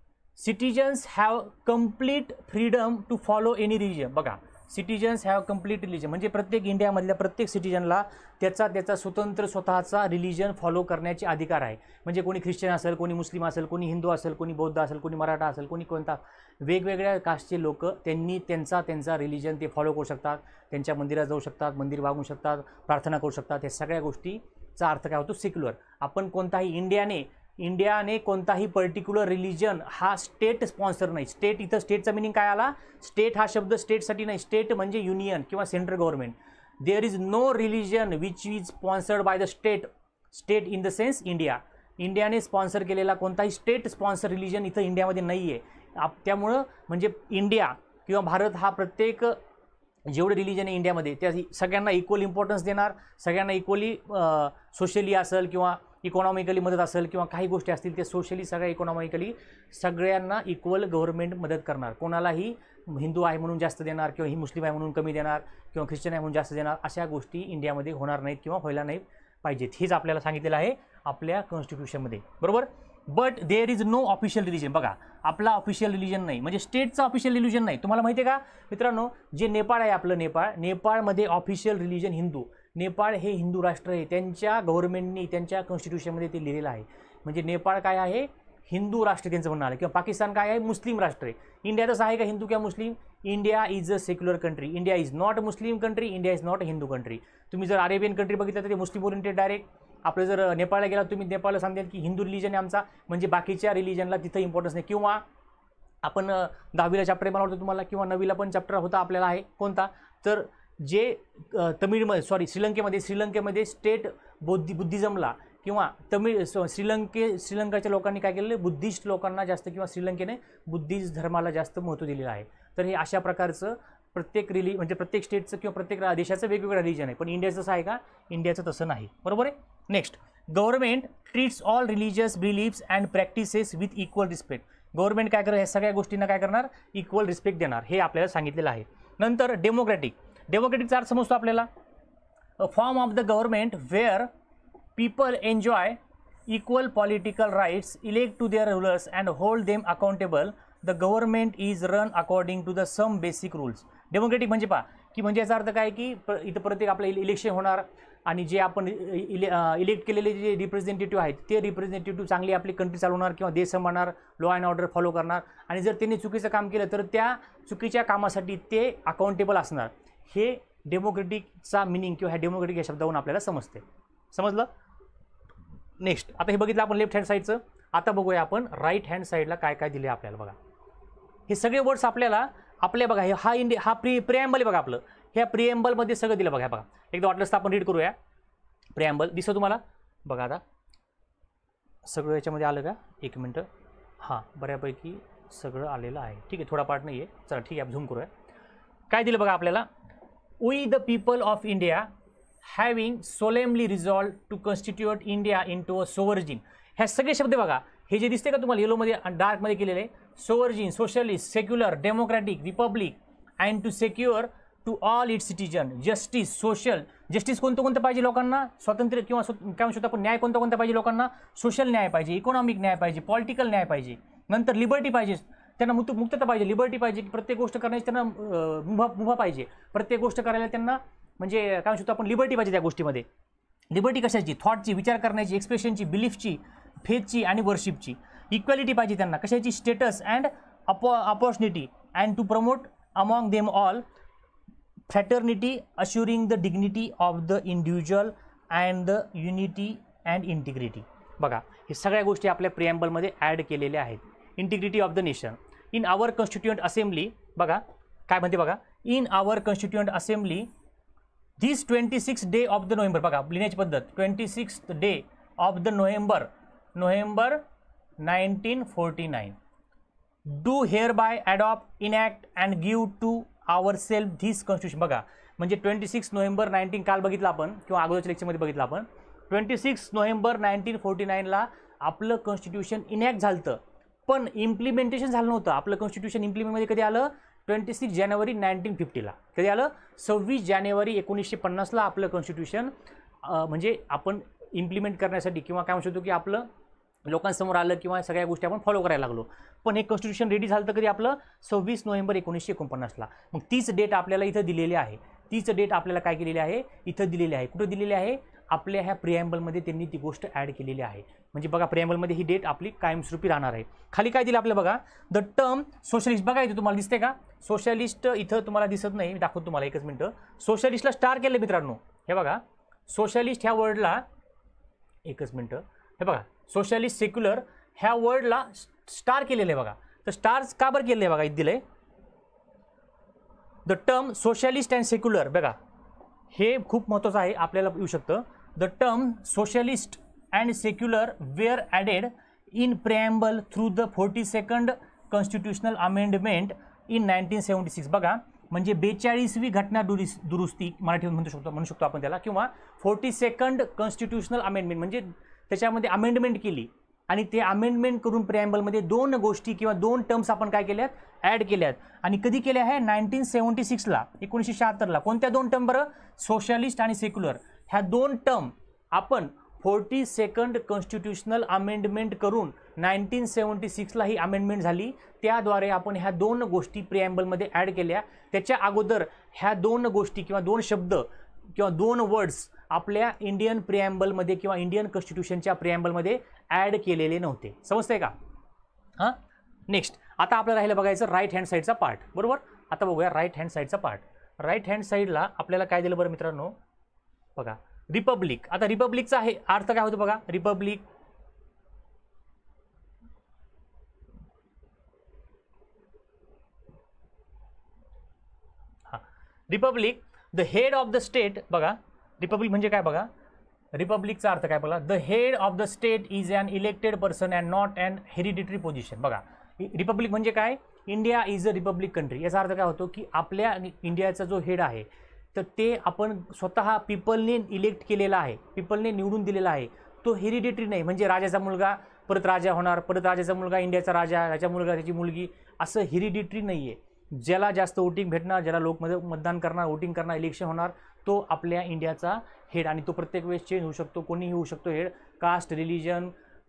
citizens have complete freedom to follow any religion. बघा, सिटीजन्स हॅव कम्प्लीट रिलिजन म्हणजे प्रत्येक इंडियामधल्या प्रत्येक सिटीजनला त्याचा त्याचा स्वतंत्र स्वतःचा रिलिजन फॉलो करण्याचे अधिकार आहे. म्हणजे कोणी ख्रिश्चन असेल, कोणी मुस्लिम असेल, कोणी हिंदू असेल, कोणी बौद्ध असेल, कोणी मराठा असेल, कोणी कोणता वेगवेगळ्या कास्टचे लोक त्यांनी त्यांचा त्यांचा रिलिजन ते फॉलो करू शकतात. त्यांच्या मंदिरात जाऊ शकतात, मंदिर वागू शकतात, प्रार्थना करू शकतात. हे सगळ्या गोष्टीचा अर्थ काय होतो? सेक्युलर. आपण कोणताही इंडियाने इंडियाने कोणताही पर्टिक्युलर रिलिजन हा स्टेट स्पॉन्सर नाही. स्टेट इथं स्टेटचा मिनिंग काय आला? स्टेट हा शब्द स्टेटसाठी नाही. स्टेट म्हणजे युनियन किंवा central government. There is no religion which is sponsored by the state. State in the sense India. इंडियाने स्पॉन्सर केलेला कोणताही स्टेट स्पॉन्सर रिलिजन इथं इंडियामध्ये नाही आहे. त्यामुळं म्हणजे इंडिया किंवा भारत हा प्रत्येक जेवढे रिलिजन आहे इंडियामध्ये त्या सगळ्यांना इक्वल इम्पॉर्टन्स देणार. सगळ्यांना इक्वली सोशली असेल किंवा इकॉनॉमिकली मदत असेल किंवा काही गोष्टी असतील ते सोशली सगळ्या इकॉनॉमिकली सगळ्यांना इक्वल गव्हर्नमेंट मदत करणार. कोणालाही हिंदू आहे म्हणून जास्त देणार किंवा ही मुस्लिम आहे म्हणून कमी देणार किंवा ख्रिश्चन आहे म्हणून जास्त देणार अशा गोष्टी इंडियामध्ये होणार नाहीत किंवा व्हायला नाही पाहिजेत. हेच आपल्याला सांगितलेलं आहे आपल्या कॉन्स्टिट्यूशनमध्ये, बरोबर. But there is no official religion. बघा, आपला ऑफिशियल रिलिजन नाही म्हणजे स्टेटचा ऑफिशियल रिलिजन नाही. तुम्हाला माहिती आहे का मित्रांनो, जे नेपाळ आहे आपलं नेपाळ, नेपाळमध्ये ऑफिशियल रिलिजन हिंदू. नेपाळ हे हिंदू राष्ट्र आहे. त्यांच्या गव्हर्नमेंटनी त्यांच्या कॉन्स्टिट्यूशनमध्ये ते लिहिलेलं आहे. म्हणजे नेपाळ काय आहे? हिंदू राष्ट्र त्यांचं म्हणणं आलं. किंवा पाकिस्तान काय आहे? मुस्लिम राष्ट्र आहे. इंडिया तसं आहे का हिंदू किंवा Muslim? India is a secular country. India is not a Muslim country. India is not a Hindu country. तुम्ही जर अरेबियन कंट्री बघितलं तर ते मुस्लिम ओरिएंटेड डायरेक्ट. आपलं जर नेपाळला गेला तुम्ही नेपाळला सांगेल की हिंदू रिलिजन आहे आमचा, म्हणजे बाकीच्या रिलिजनला तिथं इम्पॉर्टन्स नाही. किंवा आपण दहावीला चॅप्टर मला वाटतं तुम्हाला किंवा नववीला पण चॅप्टर होता आपल्याला आहे कोणता, तर जे तमिळमध्ये सॉरी श्रीलंकेमध्ये श्रीलंकेमध्ये स्टेट बौद्धी बुद्धिझमला किंवा तमिळ श्रीलंके श्रीलंकाच्या लोकांनी काय केलेलं? बुद्धिस्ट लोकांना जास्त किंवा श्रीलंकेने बुद्धिस्ट धर्माला जास्त महत्त्व दिलेलं आहे. तर हे अशा प्रकारचं प्रत्येक रिली म्हणजे प्रत्येक स्टेटचं किंवा प्रत्येक देशाचं वेगवेगळं रिलिजन आहे. पण इंडियाचं तसं आहे का? इंडियाचं तसं नाही, बरोबर आहे. Next, government treats all religious beliefs and practices with equal respect. Government काय करणार? या सगळ्या गोष्टींना काय करणार? इक्वल रिस्पेक्ट देणार. हे आपल्याला सांगितलेलं आहे. नंतर डेमोक्रॅटिक. डेमोक्रॅटिकचा अर्थ समजतो आपल्याला, a form of the government where people enjoy equal political rights, elect to their rulers and hold them accountable. The government is run according to the some basic rules. Democratic म्हणजे पहा की म्हणजे याचा अर्थ काय की इथं प्रत्येक आपलं इलेक्शन होणार आणि जे आपण इले इलेक्ट केलेले जे रिप्रेझेंटेटिव्ह आहेत ते रिप्रेझेंटेटिव्ह चांगली आपली कंट्री चालवणार किंवा देश सांभाळणार, लॉ अँड ऑर्डर फॉलो करणार. आणि जर त्यांनी चुकीचं काम केलं तर त्या चुकीच्या कामासाठी ते अकाउंटेबल असणार. हे डेमोक्रॅटिकचा मिनिंग किंवा ह्या डेमोक्रॅटिक या शब्दावरून आपल्याला समजते. समजलं? नेक्स्ट, आता हे बघितलं आपण लेफ्ट हँड साईडचं. आता बघूया आपण राईट हँड साईडला काय काय दिले आपल्याला. बघा, हे सगळे वर्ड्स आपल्याला आपल्या बघा हे हा इंडिया हा प्री प्रिएम्बल बघा आपलं. ह्या प्रिएम्बलमध्ये सगळं दिलं बघा. बघा एकदा वाटलंच तर आपण रीड करूया. प्रिएम्बल दिसतं तुम्हाला? बघा आता सगळं याच्यामध्ये आलं का? एक मिनटं. हां, बऱ्यापैकी सगळं आलेलं आहे. ठीक आहे, थोडा पार्ट नाही आहे. चला ठीक आहे, झूम करूया. काय दिलं बघा आपल्याला? We the people of India having solemnly resolve to constitute India into a sovereign. ह्या सगळे शब्द बघा. हे जे दिसते का तुम्हाला येलोमध्ये डार्कमध्ये केलेले, sovereign, socialist, secular, democratic, republic and to secure to all its citizen, justice, social. Justice कोणतं कोणतं पाहिजे लोकांना? स्वातंत्र्य किंवा काय म्हणू शकतो आपण? न्याय कोणता कोणता पाहिजे लोकांना? सोशल न्याय पाहिजे, इकॉनॉमिक न्याय पाहिजे, पॉलिटिकल न्याय पाहिजे. नंतर लिबर्टी पाहिजे, त्यांना मुक्त मुक्तता पाहिजे, लिबर्टी पाहिजे की प्रत्येक गोष्ट करण्याची त्यांना मुभा मुभा पाहिजे. प्रत्येक गोष्ट करायला त्यांना म्हणजे काय म्हणू शकतो आपण? लिबर्टी पाहिजे त्या गोष्टीमध्ये. लिबर्टी कशाची? थॉटची, विचार करण्याची, एक्सप्रेशनची, बिलीफची, फेथची आणि वर्शिपची. इक्वॅलिटी पाहिजे त्यांना कशाची? स्टेटस अँड अपॉ opportunity and to promote among them all fraternity assuring the dignity of the individual and the unity and integrity. बघा, हे सगळ्या गोष्टी आपल्या प्रिएम्बलमध्ये ॲड केलेल्या आहेत. Integrity of the nation in our constituent assembly. बघा काय म्हणते बघा, in our constituent assembly this twenty six day of the November. बघा लिहिण्याची पद्धत, twenty six day of the November November nineteen forty nine do hereby adopt enact and give to our self this constitution. बघा म्हणजे twenty six November nineteen काल बघितलं आपण किंवा अगोदरच्या लेक्चरमध्ये बघितलं आपण. Twenty six November nineteen forty नाईनला आपलं कॉन्स्टिट्यूशन इनॅक्ट झालं, पण इम्प्लिमेंटेशन झालं नव्हतं. आपलं कॉन्स्टिट्यूशन इम्प्लिमेंटमध्ये कधी आलं? ट्वेंटी सिक्स जानेवारी नाईन्टीन फिफ्टीला. कधी आलं? सव्वीस जानेवारी एकोणीसशे पन्नासला आपलं कॉन्स्टिट्यूशन म्हणजे आपण इम्प्लिमेंट करण्यासाठी किंवा काय म्हणू शकतो की आपलं लोकांसमोर आलं किंवा सगळ्या गोष्टी आपण फॉलो करायला लागलो. पण हे कॉन्स्टिट्यूशन रेडी झालं तर कधी आपलं सव्वीस नोव्हेंबर एकोणीसशे एकोणपन्नासला. मग तीच डेट आपल्याला इथं दिलेली आहे. तीच डेट आपल्याला काय केलेली आहे इथं दिलेली आहे. कुठं दिलेली आहे आपल्या ह्या प्रिॲम्बलमध्ये त्यांनी ती गोष्ट ॲड केलेली आहे. म्हणजे बघा प्रिॲम्बलमध्ये ही डेट आपली कायमस्वरूपी राहणार आहे. खाली काय दिलं आपल्याला बघा द टर्म सोशलिस्ट. बघा इथे तुम्हाला दिसते का सोशलिस्ट इथं तुम्हाला दिसत नाही. मी दाखवतो तुम्हाला एकच मिनटं. सोशलिस्टला स्टार केलं मित्रांनो. हे बघा सोशलिस्ट ह्या वर्डला एकच मिनटं. हे बघा सोशलिस्ट सेक्युलर ह्या वर्डला स्टार केलेलं आहे बघा. तर स्टार्स का बरं केलं आहे बघा इथे दिलंय the term socialist and secular. बघा हे खूप महत्त्वाचं आहे आपल्याला येऊ शकतं. The term socialist and secular were added in preamble through the forty second constitutional amendment in nineteen seventy six. बघा म्हणजे बेचाळीसवी घटना दुरुस दुरुस्ती मराठीत म्हणू शकतो म्हणू शकतो आपण त्याला. किंवा फोर्टी सेकंड कॉन्स्टिट्युशनल अमेंडमेंट म्हणजे त्याच्यामध्ये अमेंडमेंट केली आणि ते अमेंडमेंट करून प्रिॲम्बलमध्ये दोन गोष्टी किंवा दोन टर्म्स आपण काय केल्यात ॲड केल्यात. आणि कधी केल्या आहे नाईन्टीन सेवन्टी सिक्सला एकोणीसशे शहात्तरला. कोणत्या दोन टर्म बरं सोशलिस्ट आणि सेक्युलर. ह्या दोन टर्म आपण फोर्टी सेकंड कॉन्स्टिट्युशनल अमेंडमेंट करून नाईन्टीन सेवन्टी सिक्सला ही अमेंडमेंट झाली. त्याद्वारे आपण ह्या दोन गोष्टी प्रिॲम्बलमध्ये ॲड केल्या. त्याच्या अगोदर ह्या दोन गोष्टी किंवा दोन शब्द किंवा दोन वर्ड्स आपल्या इंडियन प्रिॲम्बलमध्ये किंवा इंडियन कॉन्स्टिट्यूशनच्या प्रिॲम्बलमध्ये ॲड केलेले नव्हते. समजतंय का? हां नेक्स्ट आता आपल्याला राहिलं बघायचं राईट हँड साईडचा पार्ट. बरोबर. आता बघूया राईट हँड साईडचा पार्ट. राईट हँड साईडला आपल्याला काय दिलं बरं मित्रांनो बघा रिपब्लिक. आता रिपब्लिकचा आहे अर्थ काय होतो बघा रिपब्लिक हां republic the head of the state. बघा रिपब्लिक म्हणजे काय बघा रिपब्लिकचा अर्थ काय बघा the head of the state is an elected person and not an hereditary position. बघा रिपब्लिक म्हणजे काय India is a republic country. याचा अर्थ काय होतो की आपल्या इंडियाचा जो हेड आहे तर ते आपण स्वतः पीपलने इलेक्ट केलेला आहे. पीपलने निवडून दिलेला आहे. तो हेरिडिटरी नाही म्हणजे राजाचा मुलगा परत राजा होणार परत राजाचा मुलगा इंडियाचा राजा त्याचा मुलगा त्याची मुलगी असं हेरिडिटरी नाही आहे. ज्याला जास्त वोटिंग भेटणार ज्याला लोक मतदान करणार वोटिंग करणार इलेक्शन होणार तो आपल्या इंडियाचा हेड. आणि तो प्रत्येक वेळेस चेंज होऊ शकतो कोणीही होऊ शकतो हेड. कास्ट रिलिजन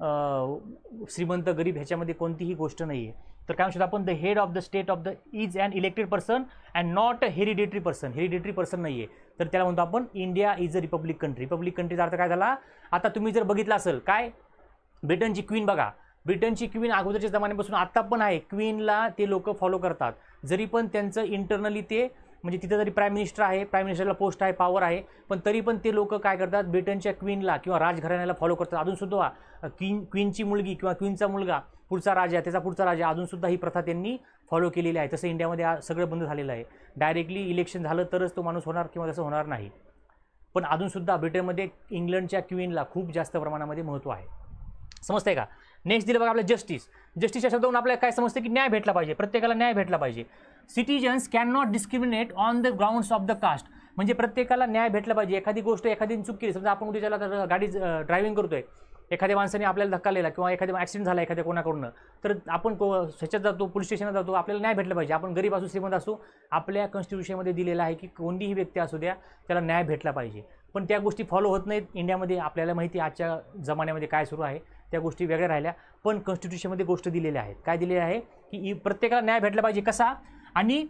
श्रीमंत गरीब ह्याच्यामध्ये कोणतीही गोष्ट नाही आहे. तर काय म्हणू शकतो आपण the head of the state of the is an elected person and not a hereditary person. Hereditary person नाही आहे तर त्याला म्हणतो आपण India is a republic country. Republic कंट्रीचा अर्थ काय झाला. आता तुम्ही जर बघितलं असेल काय ब्रिटनची क्वीन बघा ब्रिटनची क्वीन अगोदरच्या जमान्यापासून आत्ता पण आहे. क्वीनला ते लोक फॉलो करतात जरी पण त्यांचं इंटरनली ते म्हणजे तिथं जरी प्राईम मिनिस्टर आहे प्राईम मिनिस्टरला पोस्ट आहे पॉवर आहे पण तरी पण ते लोक काय करतात ब्रिटनच्या क्वीनला किंवा राजघराण्याला फॉलो करतात. अजूनसुद्धा क्वीन क्वीनची मुलगी किंवा क्वीनचा मुलगा पुढचा राजा त्याचा पुढचा राजा अजूनसुद्धा ही प्रथा त्यांनी फॉलो केलेली आहे. तसं इंडियामध्ये सगळं बंद झालेलं आहे. डायरेक्टली इलेक्शन झालं तरच तो माणूस होणार किंवा तसं होणार नाही. पण अजूनसुद्धा ब्रिटनमध्ये इंग्लंडच्या क्वीनला खूप जास्त प्रमाणामध्ये महत्त्व आहे. समजतंय का? नेक्स्ट दिलं बघा आपलं जस्टिस. जस्टिसच्या शब्दावरून आपल्याला काय समजतं की न्याय भेटला पाहिजे. प्रत्येकाला न्याय भेटला पाहिजे. Citizens can not discriminate on the grounds of the caste. म्हणजे प्रत्येकाला न्याय भेटला पाहिजे. एखादी गोष्ट एखादी चूक केली समजा आपण उद्याला गाडी ड्रायव्हिंग करतोय एखाद्या माणसाने आपल्याला धक्का दिला किंवा एखाद्या ॲक्सिडेंट झाला एखाद्या कोणाकडून तर आपण को ह्याच्यात जातो पोलीस स्टेशनला जातो आपल्याला न्याय भेटला पाहिजे. आपण गरीब असू श्रीमंत असू आपल्या कॉन्स्टिट्यूशनमध्ये दिलेलं आहे की कोणतीही व्यक्ती असू द्या त्याला न्याय भेटला पाहिजे. पण त्या गोष्टी फॉलो होत नाहीत इंडियामध्ये. आपल्याला माहिती आजच्या जमान्यामध्ये काय सुरू आहे त्या गोष्टी वेगळ्या राहिल्या. पण कॉन्स्टिट्यूशनमध्ये गोष्ट दिलेल्या आहेत. काय दिलेलं आहे की प्रत्येकाला न्याय भेटला पाहिजे. कसा आणि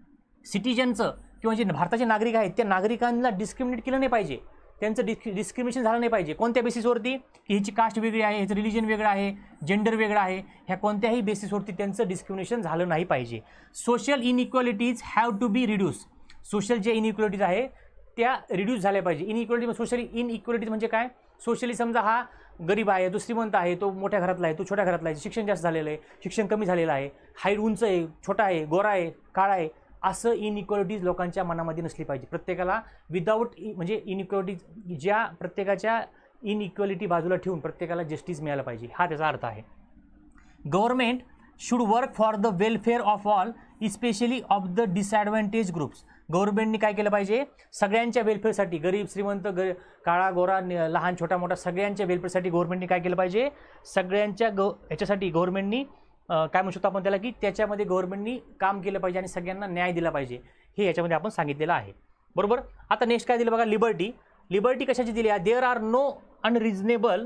सिटीजनचं किंवा जे भारताचे नागरिक आहेत त्या नागरिकांना डिस्क्रिमिनेट केलं नाही पाहिजे. त्यांचं डिस्क डिस्क्रिमिनेशन झालं नाही पाहिजे. कोणत्या बेसिसवरती की ह्याची कास्ट वेगळी आहे ह्याचं रिलिजन वेगळं आहे जेंडर वेगळं आहे ह्या कोणत्याही बेसिसवरती त्यांचं डिस्क्रिमिनेशन झालं नाही पाहिजे. Social inequalities have to be reduce. Social जे इनइक्वॅलिटीज आहे त्या रिड्यूस झाल्या पाहिजे. इनइक्वॅलिटी सोशली इनइक्वॅलिटीज म्हणजे काय सोशली समजा हा गरीब आहे तो श्रीमंत आहे तो मोठ्या घरातला आहे तो छोट्या घरातला आहे शिक्षण जास्त झालेलं आहे शिक्षण कमी झालेलं आहे हाईट उंच आहे छोटा आहे गोरा आहे काळा आहे असं इनइक्वॅलिटीज लोकांच्या मनामध्ये नसली पाहिजे. प्रत्येकाला विदाऊट म्हणजे इनइक्वॅलिटीज ज्या प्रत्येकाच्या इनइक्वॅलिटी बाजूला ठेवून प्रत्येकाला जस्टिस मिळायला पाहिजे हा त्याचा अर्थ आहे. Government should work for the welfare of all especially of the disadvantage groups. गव्हर्नमेंटने काय केलं पाहिजे सगळ्यांच्या वेलफेअरसाठी गरीब श्रीमंत ग काळा गोरा लहान छोटा मोठा सगळ्यांच्या वेलफेअरसाठी गव्हर्नमेंटने काय केलं पाहिजे सगळ्यांच्या ग ह्याच्यासाठी गव्हर्नमेंटनी काय म्हणू शकतो आपण त्याला की त्याच्यामध्ये गव्हर्नमेंटनी काम केलं पाहिजे आणि सगळ्यांना न्याय दिला पाहिजे हे याच्यामध्ये आपण सांगितलेलं आहे. बरोबर. आता नेक्स्ट काय दिलं बघा लिबर्टी. लिबर्टी कशाची दिली आहे, there are no unreasonable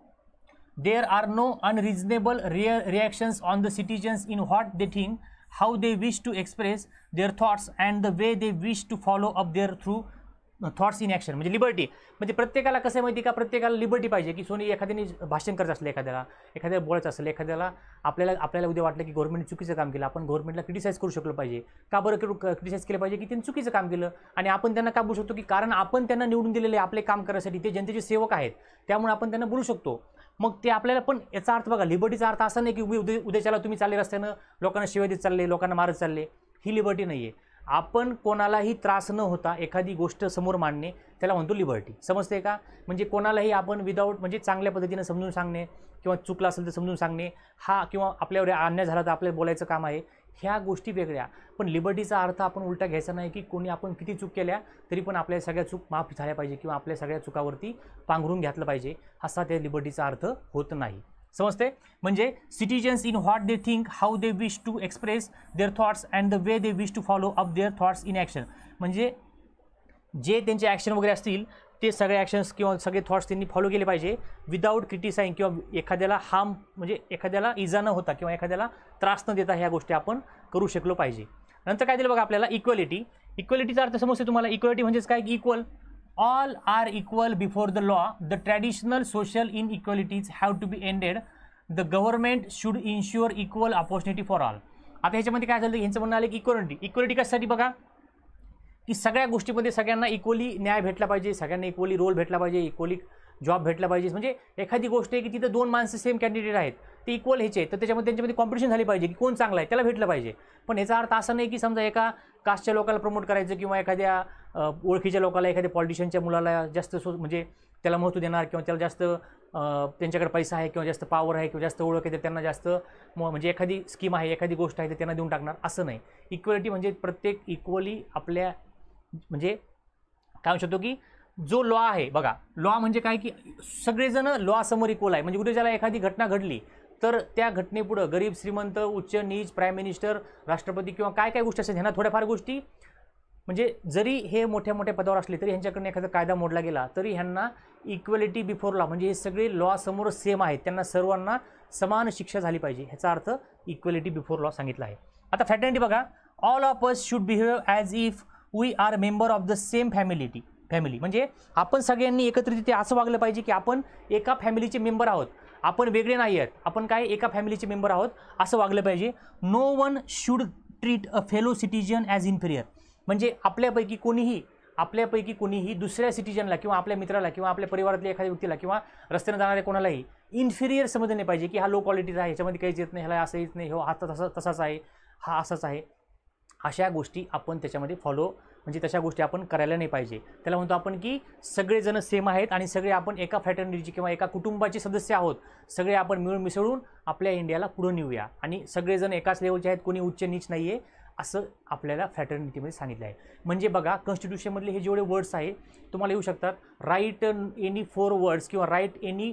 there are no unreasonable reactions on the citizens in what they think, how they wish to express their thoughts and the way they wish to follow up their through thoughts in action. म्हणजे liberty म्हणजे प्रत्येकाला कसं आहे माहिती का, प्रत्येकाला liberty पाहिजे की सोनी एखाद्याने भाषण करायचं असलं, एखाद्याला एखाद्याला बोलायचं असेल, एखाद्याला आपल्याला आपल्याला उद्या वाटलं की गव्हर्नमेंटने चुकीचं काम केलं, आपण गव्हर्नमेंटला क्रिटिसाइज करू शकलो पाहिजे. का बरं क्रिटिसाइज केलं पाहिजे की त्यांनी चुकीचं काम केलं, आणि आपण त्यांना का बोलू शकतो की कारण आपण त्यांना निवडून दिलेले आपले काम करण्यासाठी, ते जनतेचे सेवक आहेत, त्यामुळे आपण त्यांना बोलू शकतो. मग ते आपल्याला पण याचा अर्थ बघा, लिबर्टीचा अर्थ असा नाही की उद्या उद्याच्याला तुम्ही चालले रस्त्यानं लोकांना शिवाय देत चालले, लोकांना मारत चालले, ही लिबर्टी नाही आहे. आपण कोणालाही त्रास न होता एखादी गोष्ट समोर मांडणे त्याला म्हणतो लिबर्टी. समजते का? म्हणजे कोणालाही आपण विदाऊट म्हणजे चांगल्या पद्धतीने समजून सांगणे, किंवा चुकलं असेल तर समजून सांगणे, हा किंवा आपल्यावर अन्याय झाला तर आपल्याला बोलायचं काम आहे, ह्या गोष्टी वेगळ्या. पण लिबर्टीचा अर्थ आपण उलटा घ्यायचा नाही की कोणी आपण किती चूक केल्या तरी पण आपल्या सगळ्या चूक माफ झाल्या पाहिजे किंवा आपल्या सगळ्या चुकावरती पांघरून घातलं पाहिजे, असा त्या लिबर्टीचा अर्थ होत नाही. समजते? म्हणजे citizens in what they think, how they wish to express their thoughts and the way they wish to follow up their thoughts in action. म्हणजे जे त्यांचे ॲक्शन वगैरे असतील ते सगळे ॲक्शन्स किंवा सगळे थॉट्स त्यांनी फॉलो केले पाहिजे विदाऊट क्रिटिसाइंग, किंवा एखाद्याला हार्म म्हणजे एखाद्याला इजा न होता किंवा एखाद्याला त्रास न देता ह्या गोष्टी आपण करू शकलो पाहिजे. नंतर काय दिलं बघा आपल्याला, इक्वॅलिटी. इक्वॅलिटीचा अर्थ समजते तुम्हाला? इक्वॅलिटी म्हणजेच काय की equal, all are equal before the law, the traditional social inequalities have to be ended, the government should ensure equal opportunity for all. आता ह्याच्यामध्ये काय झालं, यांचं म्हणणं आलं की इक्वॅलिटी इक्वॅलिटी कशासाठी बघा, की सगळ्या गोष्टीमध्ये सगळ्यांना इक्वली न्याय भेटला पाहिजे, सगळ्यांना इक्वली रोल भेटला पाहिजे, इक्वली जॉब भेटला पाहिजे. म्हणजे एखादी गोष्ट आहे की तिथं दोन माणसं सेम कॅन्डिडेट आहेत, ते इक्वल ह्याचे आहेत, तर त्याच्यामध्ये त्यांच्यामध्ये कॉम्पिटिशन झाली पाहिजे की कोण चांगला आहे त्याला भेटलं पाहिजे. पण याचा अर्थ असा नाही की समजा एका कास्टच्या लोकांना प्रमोट करायचं किंवा एखाद्या ओळखीच्या लोकांना, एखाद्या पॉलिटिशियनच्या मुलाला जास्त सो म्हणजे त्याला महत्त्व देणार किंवा त्याला जास्त त्यांच्याकडे पैसा आहे किंवा जास्त पॉवर आहे किंवा जास्त ओळख आहे तर त्यांना जास्त म्हणजे एखादी स्कीम आहे, एखादी गोष्ट आहे तर त्यांना देऊन टाकणार, असं नाही. इक्वॅलिटी म्हणजे प्रत्येक इक्वली आपल्या म्हणजे काय म्हणू शकतो की जो लॉ आहे बघा, लॉ म्हणजे काय की सगळेजण लॉ समोर इक्वल आहे. म्हणजे उद्या ज्याला एखादी घटना घडली तर त्या घटनेपुढं गरीब श्रीमंत उच्च नीच प्राईम मिनिस्टर राष्ट्रपती किंवा काय काय गोष्टी असतात ह्यांना थोड्याफार गोष्टी म्हणजे जरी हे मोठ्या मोठ्या पदावर असले तरी ह्यांच्याकडून एखादा कायदा मोडला गेला तरी ह्यांना इक्वॅलिटी बिफोर लॉ म्हणजे हे सगळे लॉ समोर सेम आहेत, त्यांना सर्वांना समान शिक्षा झाली पाहिजे, ह्याचा अर्थ इक्वॅलिटी बिफोर लॉ सांगितला आहे. आता फ्रॅटर्निटी बघा, all of us should behave as if we are member of the same family family म्हणजे आपण सगळ्यांनी एकत्रित असं वागलं पाहिजे की आपण एका फॅमिलीचे मेंबर आहोत, आपण वेगळे नाही आहेत, आपण काय एका फॅमिलीचे मेंबर आहोत असं वागलं पाहिजे. No one should treat a fellow citizen as inferior म्हणजे आपल्यापैकी कोणीही आपल्यापैकी कोणीही दुसऱ्या सिटीजनला किंवा आपल्या मित्राला किंवा आपल्या परिवारातल्या एखाद्या व्यक्तीला किंवा रस्त्याने जाणाऱ्या कोणालाही इन्फिरियर समजलं नाही पाहिजे की हा लो क्वालिटीचा आहे, ह्याच्यामध्ये काहीच येत नाही, ह्याला असं येत नाही, हो हा तसा तसाच आहे, हा असाच आहे. अशा गोष्टी आपण त्याच्यामध्ये फॉलो म्हणजे तशा गोष्टी आपण करायला नाही पाहिजे. त्याला म्हणतो आपण की सगळेजण सेम आहेत आणि सगळे आपण एका फ्रॅटर्निटीचे किंवा एका कुटुंबाचे सदस्य आहोत, सगळे आपण मिळून मिसळून आपल्या इंडियाला पुढे नेऊया आणि सगळेजण एकाच लेवलचे आहेत, कोणी उच्च नीच नाही आहे असं आपल्याला फ्रॅटर्निटीमध्ये सांगितलं आहे. म्हणजे बघा कॉन्स्टिट्यूशनमधले हे जेवढे वर्ड्स आहे तुम्हाला येऊ शकतात, राईट एनी फोर वर्ड्स किंवा राईट एनी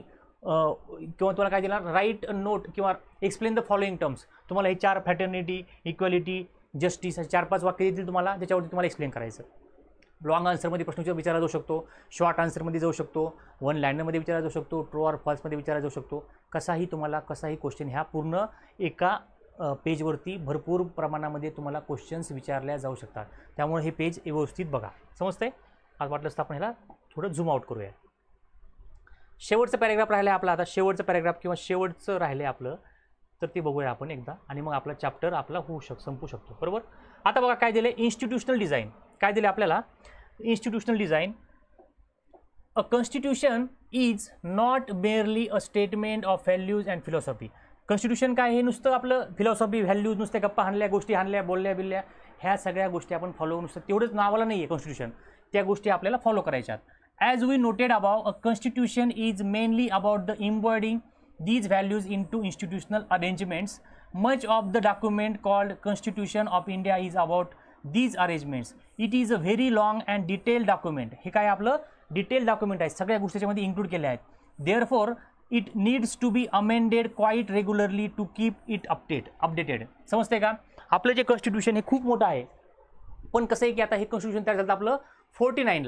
किंवा तुम्हाला काय दिला राईट नोट किंवा एक्सप्लेन द फॉलोइंग टर्म्स. तुम्हाला हे चार फ्रॅटर्निटी इक्वॅलिटी जस्टिस असे चार पाच वाक्य देतील तुम्हाला, त्याच्यावरती तुम्हाला एक्सप्लेन करायचं. लॉंग आन्सरमध्ये प्रश्न विचारला जाऊ शकतो, शॉर्ट आन्सरमध्ये जाऊ शकतो, वन लाईनरमध्ये विचारला जाऊ शकतो, ट्रू ऑर फॉल्समध्ये विचारला जाऊ शकतो. कसाही तुम्हाला कसाही क्वेश्चन ह्या पूर्ण एका पेजवरती भरपूर प्रमाणामध्ये तुम्हाला क्वेश्चन्स विचारल्या जाऊ शकतात. त्यामुळे हे पेज व्यवस्थित बघा. समजतंय? आज वाटलंच तर आपण ह्याला थोडं झूम आउट करूया. शेवटचं पॅरेग्राफ राहिलं आहे आपला, आता शेवटचं पॅरेग्राफ किंवा शेवटचं राहिलं आहे आपलं तर ते बघूया आपण एकदा आणि मग आपला चॅप्टर आपला होऊ शक संपू शकतो. बरोबर. आता बघा काय दिले, इन्स्टिट्यूशनल डिझाईन. काय दिले आपल्याला, institutional design. A constitution is not merely a statement of values and philosophy. Constitution काय हे नुसतं आपलं फिलॉसॉफी व्हॅल्यूज नुसत्या गप्पा हाणल्या गोष्टी हाणल्या बोलल्या बिल्ल्या ह्या सगळ्या गोष्टी आपण फॉलो नुसतं तेवढंच नावाला नाही आहे कॉन्स्टिट्यूशन, त्या गोष्टी आपल्याला फॉलो करायच्यात. As we noted about, a constitution is mainly about the embodying these values into institutional arrangements. Much of the document called Constitution of India is about these arrangements. It is a very long and detailed document. हे काय आपलं detail document आहे, सगळ्या गोष्टी त्याच्यामध्ये include केल्या आहेत. Therefore it needs to be amended quite regularly to keep it update updated. समजते का? आपलं जे कॉन्स्टिट्यूशन हे खूप मोठं आहे, पण कसं आहे की आता हे कॉन्स्टिट्यूशन तयार झालं आपलं फोर्टी नाईनला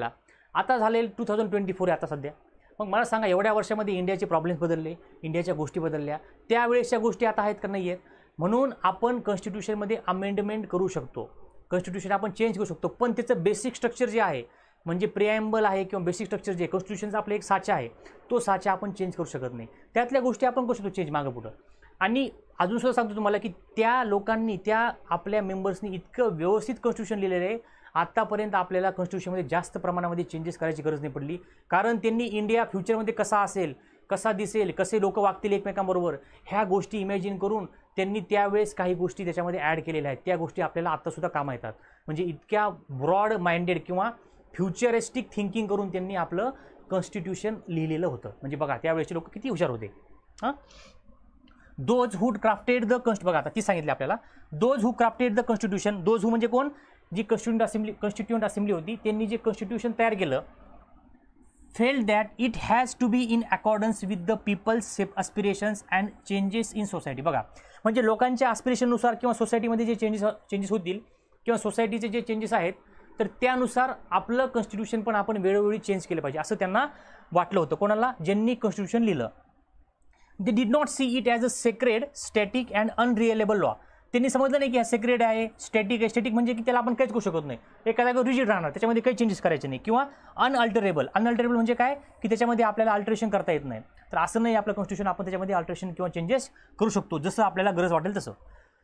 आता झाले टू थाउजंड ट्वेंटी फोर आहे आता सध्या. मग मला सांगा एवढ्या वर्षामध्ये इंडियाचे प्रॉब्लेम्स बदलले, इंडियाच्या गोष्टी बदलल्या, त्यावेळेसच्या गोष्टी आता आहेत का नाही आहेत. म्हणून आपण कॉन्स्टिट्यूशनमध्ये अमेंडमेंट करू शकतो, कॉन्स्टिट्यूशन आपण चेंज करू शकतो, पण त्याचं बेसिक स्ट्रक्चर जे आहे म्हणजे प्रिॲम्बल आहे किंवा बेसिक स्ट्रक्चर जे कॉन्स्टिट्यूशनचा आपला एक साचा आहे तो साचा आपण चेंज करू शकत नाही. त्यातल्या गोष्टी आपण करू शकतो चेंज मागं पुढं. आणि अजून सुद्धा सांगतो तुम्हाला की त्या लोकांनी त्या आपल्या मेंबर्सनी इतकं व्यवस्थित कॉन्स्टिट्यूशन लिहिलेलं आहे, आत्तापर्यंत आपल्याला कॉन्स्टिट्यूशनमध्ये जास्त प्रमाणामध्ये चेंजेस करायची गरज नाही पडली. कारण त्यांनी इंडिया फ्युचरमध्ये कसा असेल, कसा दिसेल, कसे लोक वागतील एकमेकांबरोबर ह्या गोष्टी इमॅजिन करून त्यांनी त्यावेळेस काही गोष्टी त्याच्यामध्ये ॲड केलेल्या आहेत. त्या गोष्टी आपल्याला आत्तासुद्धा कामा येतात. म्हणजे इतक्या ब्रॉड माइंडेड किंवा फ्युचरिस्टिक थिंकिंग करून त्यांनी आपलं कॉन्स्टिट्यूशन लिहिलेलं होतं. म्हणजे बघा त्यावेळेचे लोक किती हुशार होते. हां, दोज हू क्राफ्टेड द कॉन्स्ट बघा आता ती सांगितले आपल्याला. Those who crafted the constitution, those who म्हणजे कोण, जी कॉन्स्टिट्यूंट असेंब्ली कॉन्स्टिट्यूंट असेंब्ली होती त्यांनी जे कॉन्स्टिट्यूशन तयार केलं, felt that it has to be in accordance with the people's aspirations and changes in society. बघा म्हणजे लोकांच्या ॲस्पिरेशननुसार किंवा सोसायटीमध्ये जे चेंजेस चेंजेस होतील किंवा सोसायटीचे जे चेंजेस आहेत तर त्यानुसार आपलं कॉन्स्टिट्यूशन पण आपण वेळोवेळी चेंज केलं पाहिजे असं त्यांना वाटलं होतं. कोणाला, ज्यांनी कॉन्स्टिट्यूशन लिहिलं. They did not see it as a sacred, static and unreliable law. त्यांनी समजलं नाही की हा सेक्रेड आहे, स्टॅटिक आहे. स्टॅटिक म्हणजे की त्याला आपण काहीच करू शकत नाही, एका जागेवर रिजिड राहणार, त्याच्यामध्ये काही चेंजेस करायचे नाही. किंवा अनअल्टरेबल, अनअल्टरेबल म्हणजे काय की त्याच्यामध्ये आपल्याला अल्टरेशन करता येत नाही. तर असं नाही आपलं कॉन्स्टिट्यूशन, आपण त्याच्यामध्ये अल्टरेशन किंवा चेंजेस करू शकतो जसं आपल्याला गरज वाटेल तसं.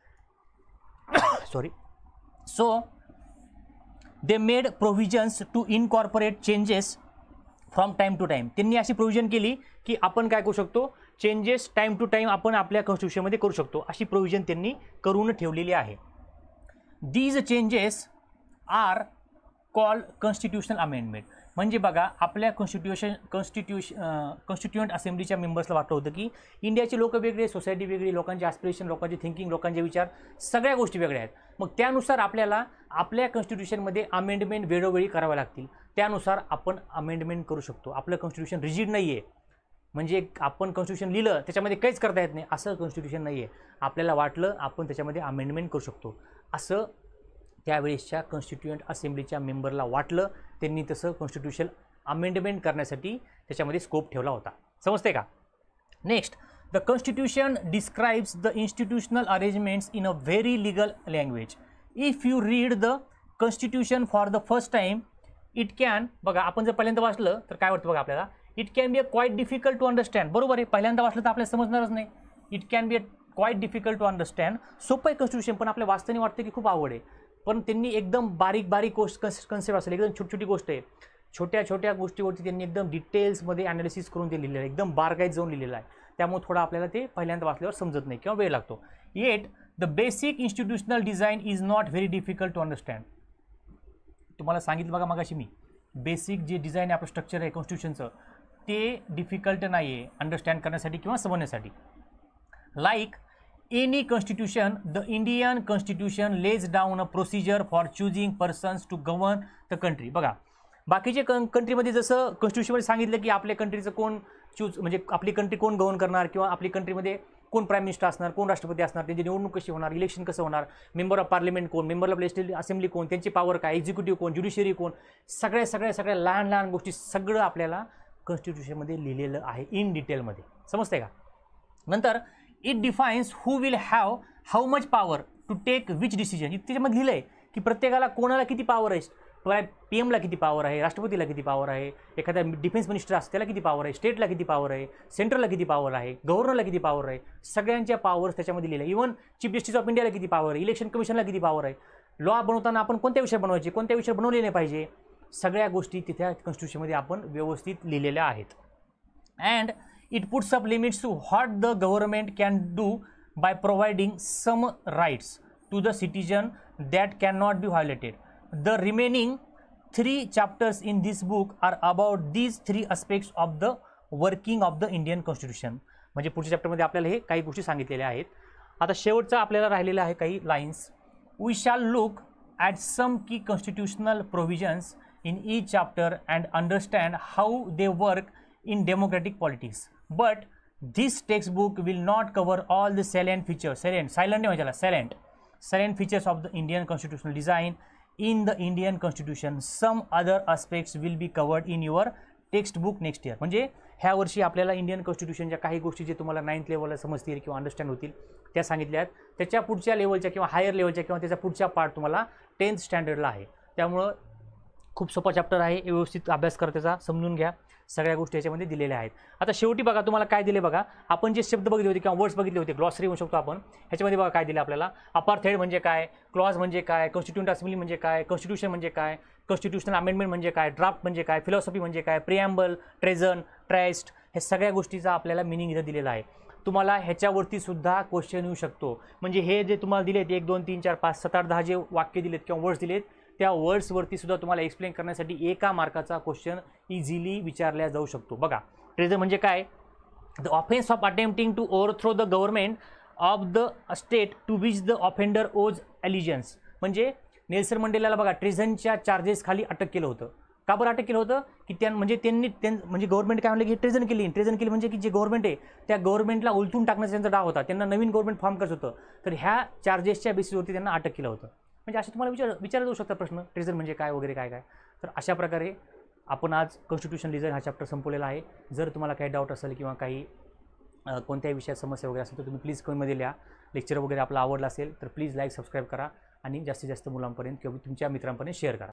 Sorry. So they made provisions to incorporate changes from time to time. त्यांनी अशी प्रोव्हिजन केली की आपण काय करू शकतो, चेंजेस टाईम टू टाईम आपण आपल्या कॉन्स्टिट्यूशनमध्ये करू शकतो, अशी प्रोव्हिजन त्यांनी करून ठेवलेली आहे. These changes are call constitutional amendment. म्हणजे बघा आपल्या कॉन्स्टिट्यूशन कॉन्स्टिट्यूशन कॉन्स्टिट्युएंट असेंब्लीच्या मेंबर्सला वाटलं होतं की इंडियाची लोक वेगळे, सोसायटी वेगळी, लोकांचे ॲस्पिरेशन, लोकांचे थिंकिंग, लोकांचे विचार सगळ्या गोष्टी वेगळ्या आहेत. मग त्यानुसार आपल्याला आपल्या कॉन्स्टिट्यूशनमध्ये अमेंडमेंट वेळोवेळी कराव्या लागतील. त्यानुसार आपण अमेंडमेंट करू शकतो. आपलं कॉन्स्टिट्यूशन रिजिड नाही आहे, म्हणजे आपण कॉन्स्टिट्यूशन लिहिलं त्याच्यामध्ये काहीच करता येत नाही असं कॉन्स्टिट्यूशन नाही आहे. आपल्याला वाटलं आपण त्याच्यामध्ये अमेंडमेंट करू शकतो असं त्यावेळेसच्या कॉन्स्टिट्युएंट असेंब्लीच्या मेंबरला वाटलं. त्यांनी तसं कॉन्स्टिट्यूशन अमेंडमेंट करण्यासाठी त्याच्यामध्ये स्कोप ठेवला होता. समजते का. Next, the constitution describes the institutional arrangements in a very legal language. If you read the constitution for the first time it can, बघा आपण जर पहिल्यांदा वाचलं तर काय वाटतं बघा आपल्याला, it can be a quite difficult to understand. बरोबर आहे, पहिल्यांदा वाचलं तर आपल्याला समजणारच नाही. It can be a quite difficult to understand. सोपं आहे कॉन्स्टिट्यूशन, पण आपल्या वाचताना वाटतं की खूप आवड आहे. पण त्यांनी एकदम बारीक बारीक गोष्ट कन्सेप्ट असेल, एकदम छोटी छोटी गोष्ट आहे, छोट्या छोट्या गोष्टीवरती त्यांनी एकदम डिटेल्समध्ये ॲनालिसिस करून ते लिहिलेलं आहे, एकदम बारकाईत जाऊन लिहिलेलं आहे. त्यामुळे थोडं आपल्याला ते पहिल्यांदा वाचल्यावर समजत नाही किंवा वेळ लागतो. Yet the basic institutional design is not very difficult to understand. तुम्हाला सांगितलं बघा मगाशी मी, बेसिक जे डिझाईन आहे आपलं स्ट्रक्चर आहे कॉन्स्टिट्यूशनचं ते डिफिकल्ट नाही आहे अंडरस्टँड करण्यासाठी किंवा समजण्यासाठी. Like any constitution the Indian constitution lays down a procedure for choosing persons to govern the country. बघा बाकीचे कं कंट्रीमध्ये जसं कॉन्स्टिट्यूशनमध्ये सांगितलं की आपल्या कंट्रीचं कोण चूज, म्हणजे आपली कंट्री कोण गव्हर्न करणार किंवा आपली कंट्रीमध्ये कोण प्राईम मिनिस्टर असणार, कोण राष्ट्रपती असणार, त्यांची निवडणूक कशी होणार, इलेक्शन कसं होणार, मेंबर ऑफ पार्लिमेंट कोण, मेंबर ऑफ लेजिस्लेटिव्ह असेंब्ली कोण, त्यांची पॉवर काय, एक्झिक्युटिव्ह कोण, ज्युडिशियरी कोण, सगळ्या सगळ्या सगळ्या लहान लहान गोष्टी सगळं आपल्याला कॉन्स्टिट्यूशनमध्ये लिहिलेलं आहे इन डिटेलमध्ये. समजते का. नंतर it defines who will have how much power to take which decision. त्याच्यामध्ये लिहिलं आहे की प्रत्येकाला कोणाला किती पॉवर आहे, पी एमला किती पॉवर आहे, राष्ट्रपतीला किती पॉवर आहे, एखाद्या डिफेन्स मिनिस्टर असते त्याला किती पॉवर आहे, स्टेटला किती पॉवर आहे, सेंट्रलला किती पॉवर आहे, गव्हर्नरला किती पॉवर आहे, सगळ्यांच्या पॉवर्स त्याच्यामध्ये लिहिलं आहे. इव्हन चीफ जस्टिस ऑफ इंडियाला किती पॉवर आहे, इलेक्शन कमिशनला किती पॉवर आहे, लॉ बनवताना आपण कोणत्या विषय बनवायचे, कोणत्या विषय बनवले नाही पाहिजे, सगळ्या गोष्टी तिथे कॉन्स्टिट्यूशनमध्ये आपण व्यवस्थित लिहिलेल्या आहेत. And it puts up limits to what the government can do by providing some rights to the citizen that can not be violated. The remaining three chapters in this book are about these three aspects of the working of the Indian Constitution. म्हणजे पुढच्या चॅप्टरमध्ये आपल्याला हे काही गोष्टी सांगितलेल्या आहेत. आता शेवटचा आपल्याला राहिलेला आहे काही lines. We shall look at some key constitutional provisions in each chapter and understand how they work in democratic politics. But this text book will not cover all the salient features, salient silent नाही म्हणजे salient salient features of the Indian constitutional design. In the Indian constitution. Some other aspects will be covered in your text book next year. म्हणजे ह्या वर्षी आपल्याला Indian कॉन्स्टिट्यूशनच्या काही गोष्टी जे तुम्हाला नाईन्थ लेवलला समजतील किंवा अंडरस्टँड होतील त्या सांगितल्या आहेत. त्याच्या पुढच्या लेवलच्या किंवा हायर लेवलच्या किंवा त्याचा पुढचा पार्ट तुम्हाला टेन्थ स्टँडर्डला आहे. त्यामुळं खूप सोपा चॅप्टर आहे, व्यवस्थित अभ्यास करा, त्याचा समजून घ्या. सगळ्या गोष्टी याच्यामध्ये दिलेल्या आहेत. आता शेवटी बघा तुम्हाला काय दिले बघा. आपण जे शब्द बघितले होते किंवा वर्ड्स बघितले होते, ग्लॉसरी म्हणू शकतो आपण. ह्याच्यामध्ये बघा काय दिले आपल्याला. अपार्थेड म्हणजे काय, क्लॉज म्हणजे काय, कॉन्स्टिट्यूंट असेंब्ली म्हणजे काय, कॉन्स्टिट्यूशन म्हणजे काय, कॉन्स्टिट्यूशनल अमेंडमेंट म्हणजे काय, ड्राफ्ट म्हणजे काय, फिलॉसॉफी म्हणजे काय, प्रिॲम्बल, ट्रेझन, ट्रस्ट, हे सगळ्या गोष्टीचा आपल्याला मिनिंग इथं दिलेला आहे. तुम्हाला ह्याच्यावरती सुद्धा क्वेश्चन येऊ शकतो. म्हणजे हे जे तुम्हाला दिलेत एक दोन तीन चार पाच सात आठ दहा जे वाक्य दिलेत किंवा वर्ड्स दिलेत त्या वर्ड्सवरती सुद्धा तुम्हाला एक्सप्लेन करण्यासाठी एका मार्काचा क्वेश्चन इझिली विचारला जाऊ शकतो. बघा ट्रेझन म्हणजे काय, the offence of attempting to overthrow the government of the state to which the offender owes allegiance. म्हणजे नेल्सन मंडेलाला बघा ट्रेझनच्या चार्जेस खाली अटक केलं होतं. का बरं अटक केलं होतं की त्यां म्हणजे त्यांनी त्यां म्हणजे गव्हर्नमेंट काय म्हणलं की ट्रेझन केली. ट्रेझन केली म्हणजे की जे गव्हर्नमेंट आहे त्या गव्हर्नमेंटला उलटून टाकण्याचा त्यांचा डाव होता. त्यांना नवीन गव्हर्नमेंट फॉर्म करायचं होतं. तर ह्या चार्जेसच्या बेसिसवरती त्यांना अटक केलं होतं. म्हणजे असे तुम्हाला विचार विचारला जाऊ शकता प्रश्न, ट्रेझन म्हणजे काय वगैरे काय काय. तर अशा प्रकारे आपण आज कॉन्स्टिट्यूशन लिजन हा चॅप्टर संपवलेला आहे. जर तुम्हाला काही डाऊट असेल किंवा काही कोणत्याही विषयात समस्या वगैरे असेल तर तुम्ही प्लीज कमेंटमध्ये लिहा. लेक्चर वगैरे आपला आवडला असेल तर प्लीज लाईक सबस्क्राईब करा आणि जास्तीत जास्त मुलांपर्यंत किंवा तुमच्या मित्रांपर्यंत शेअर करा.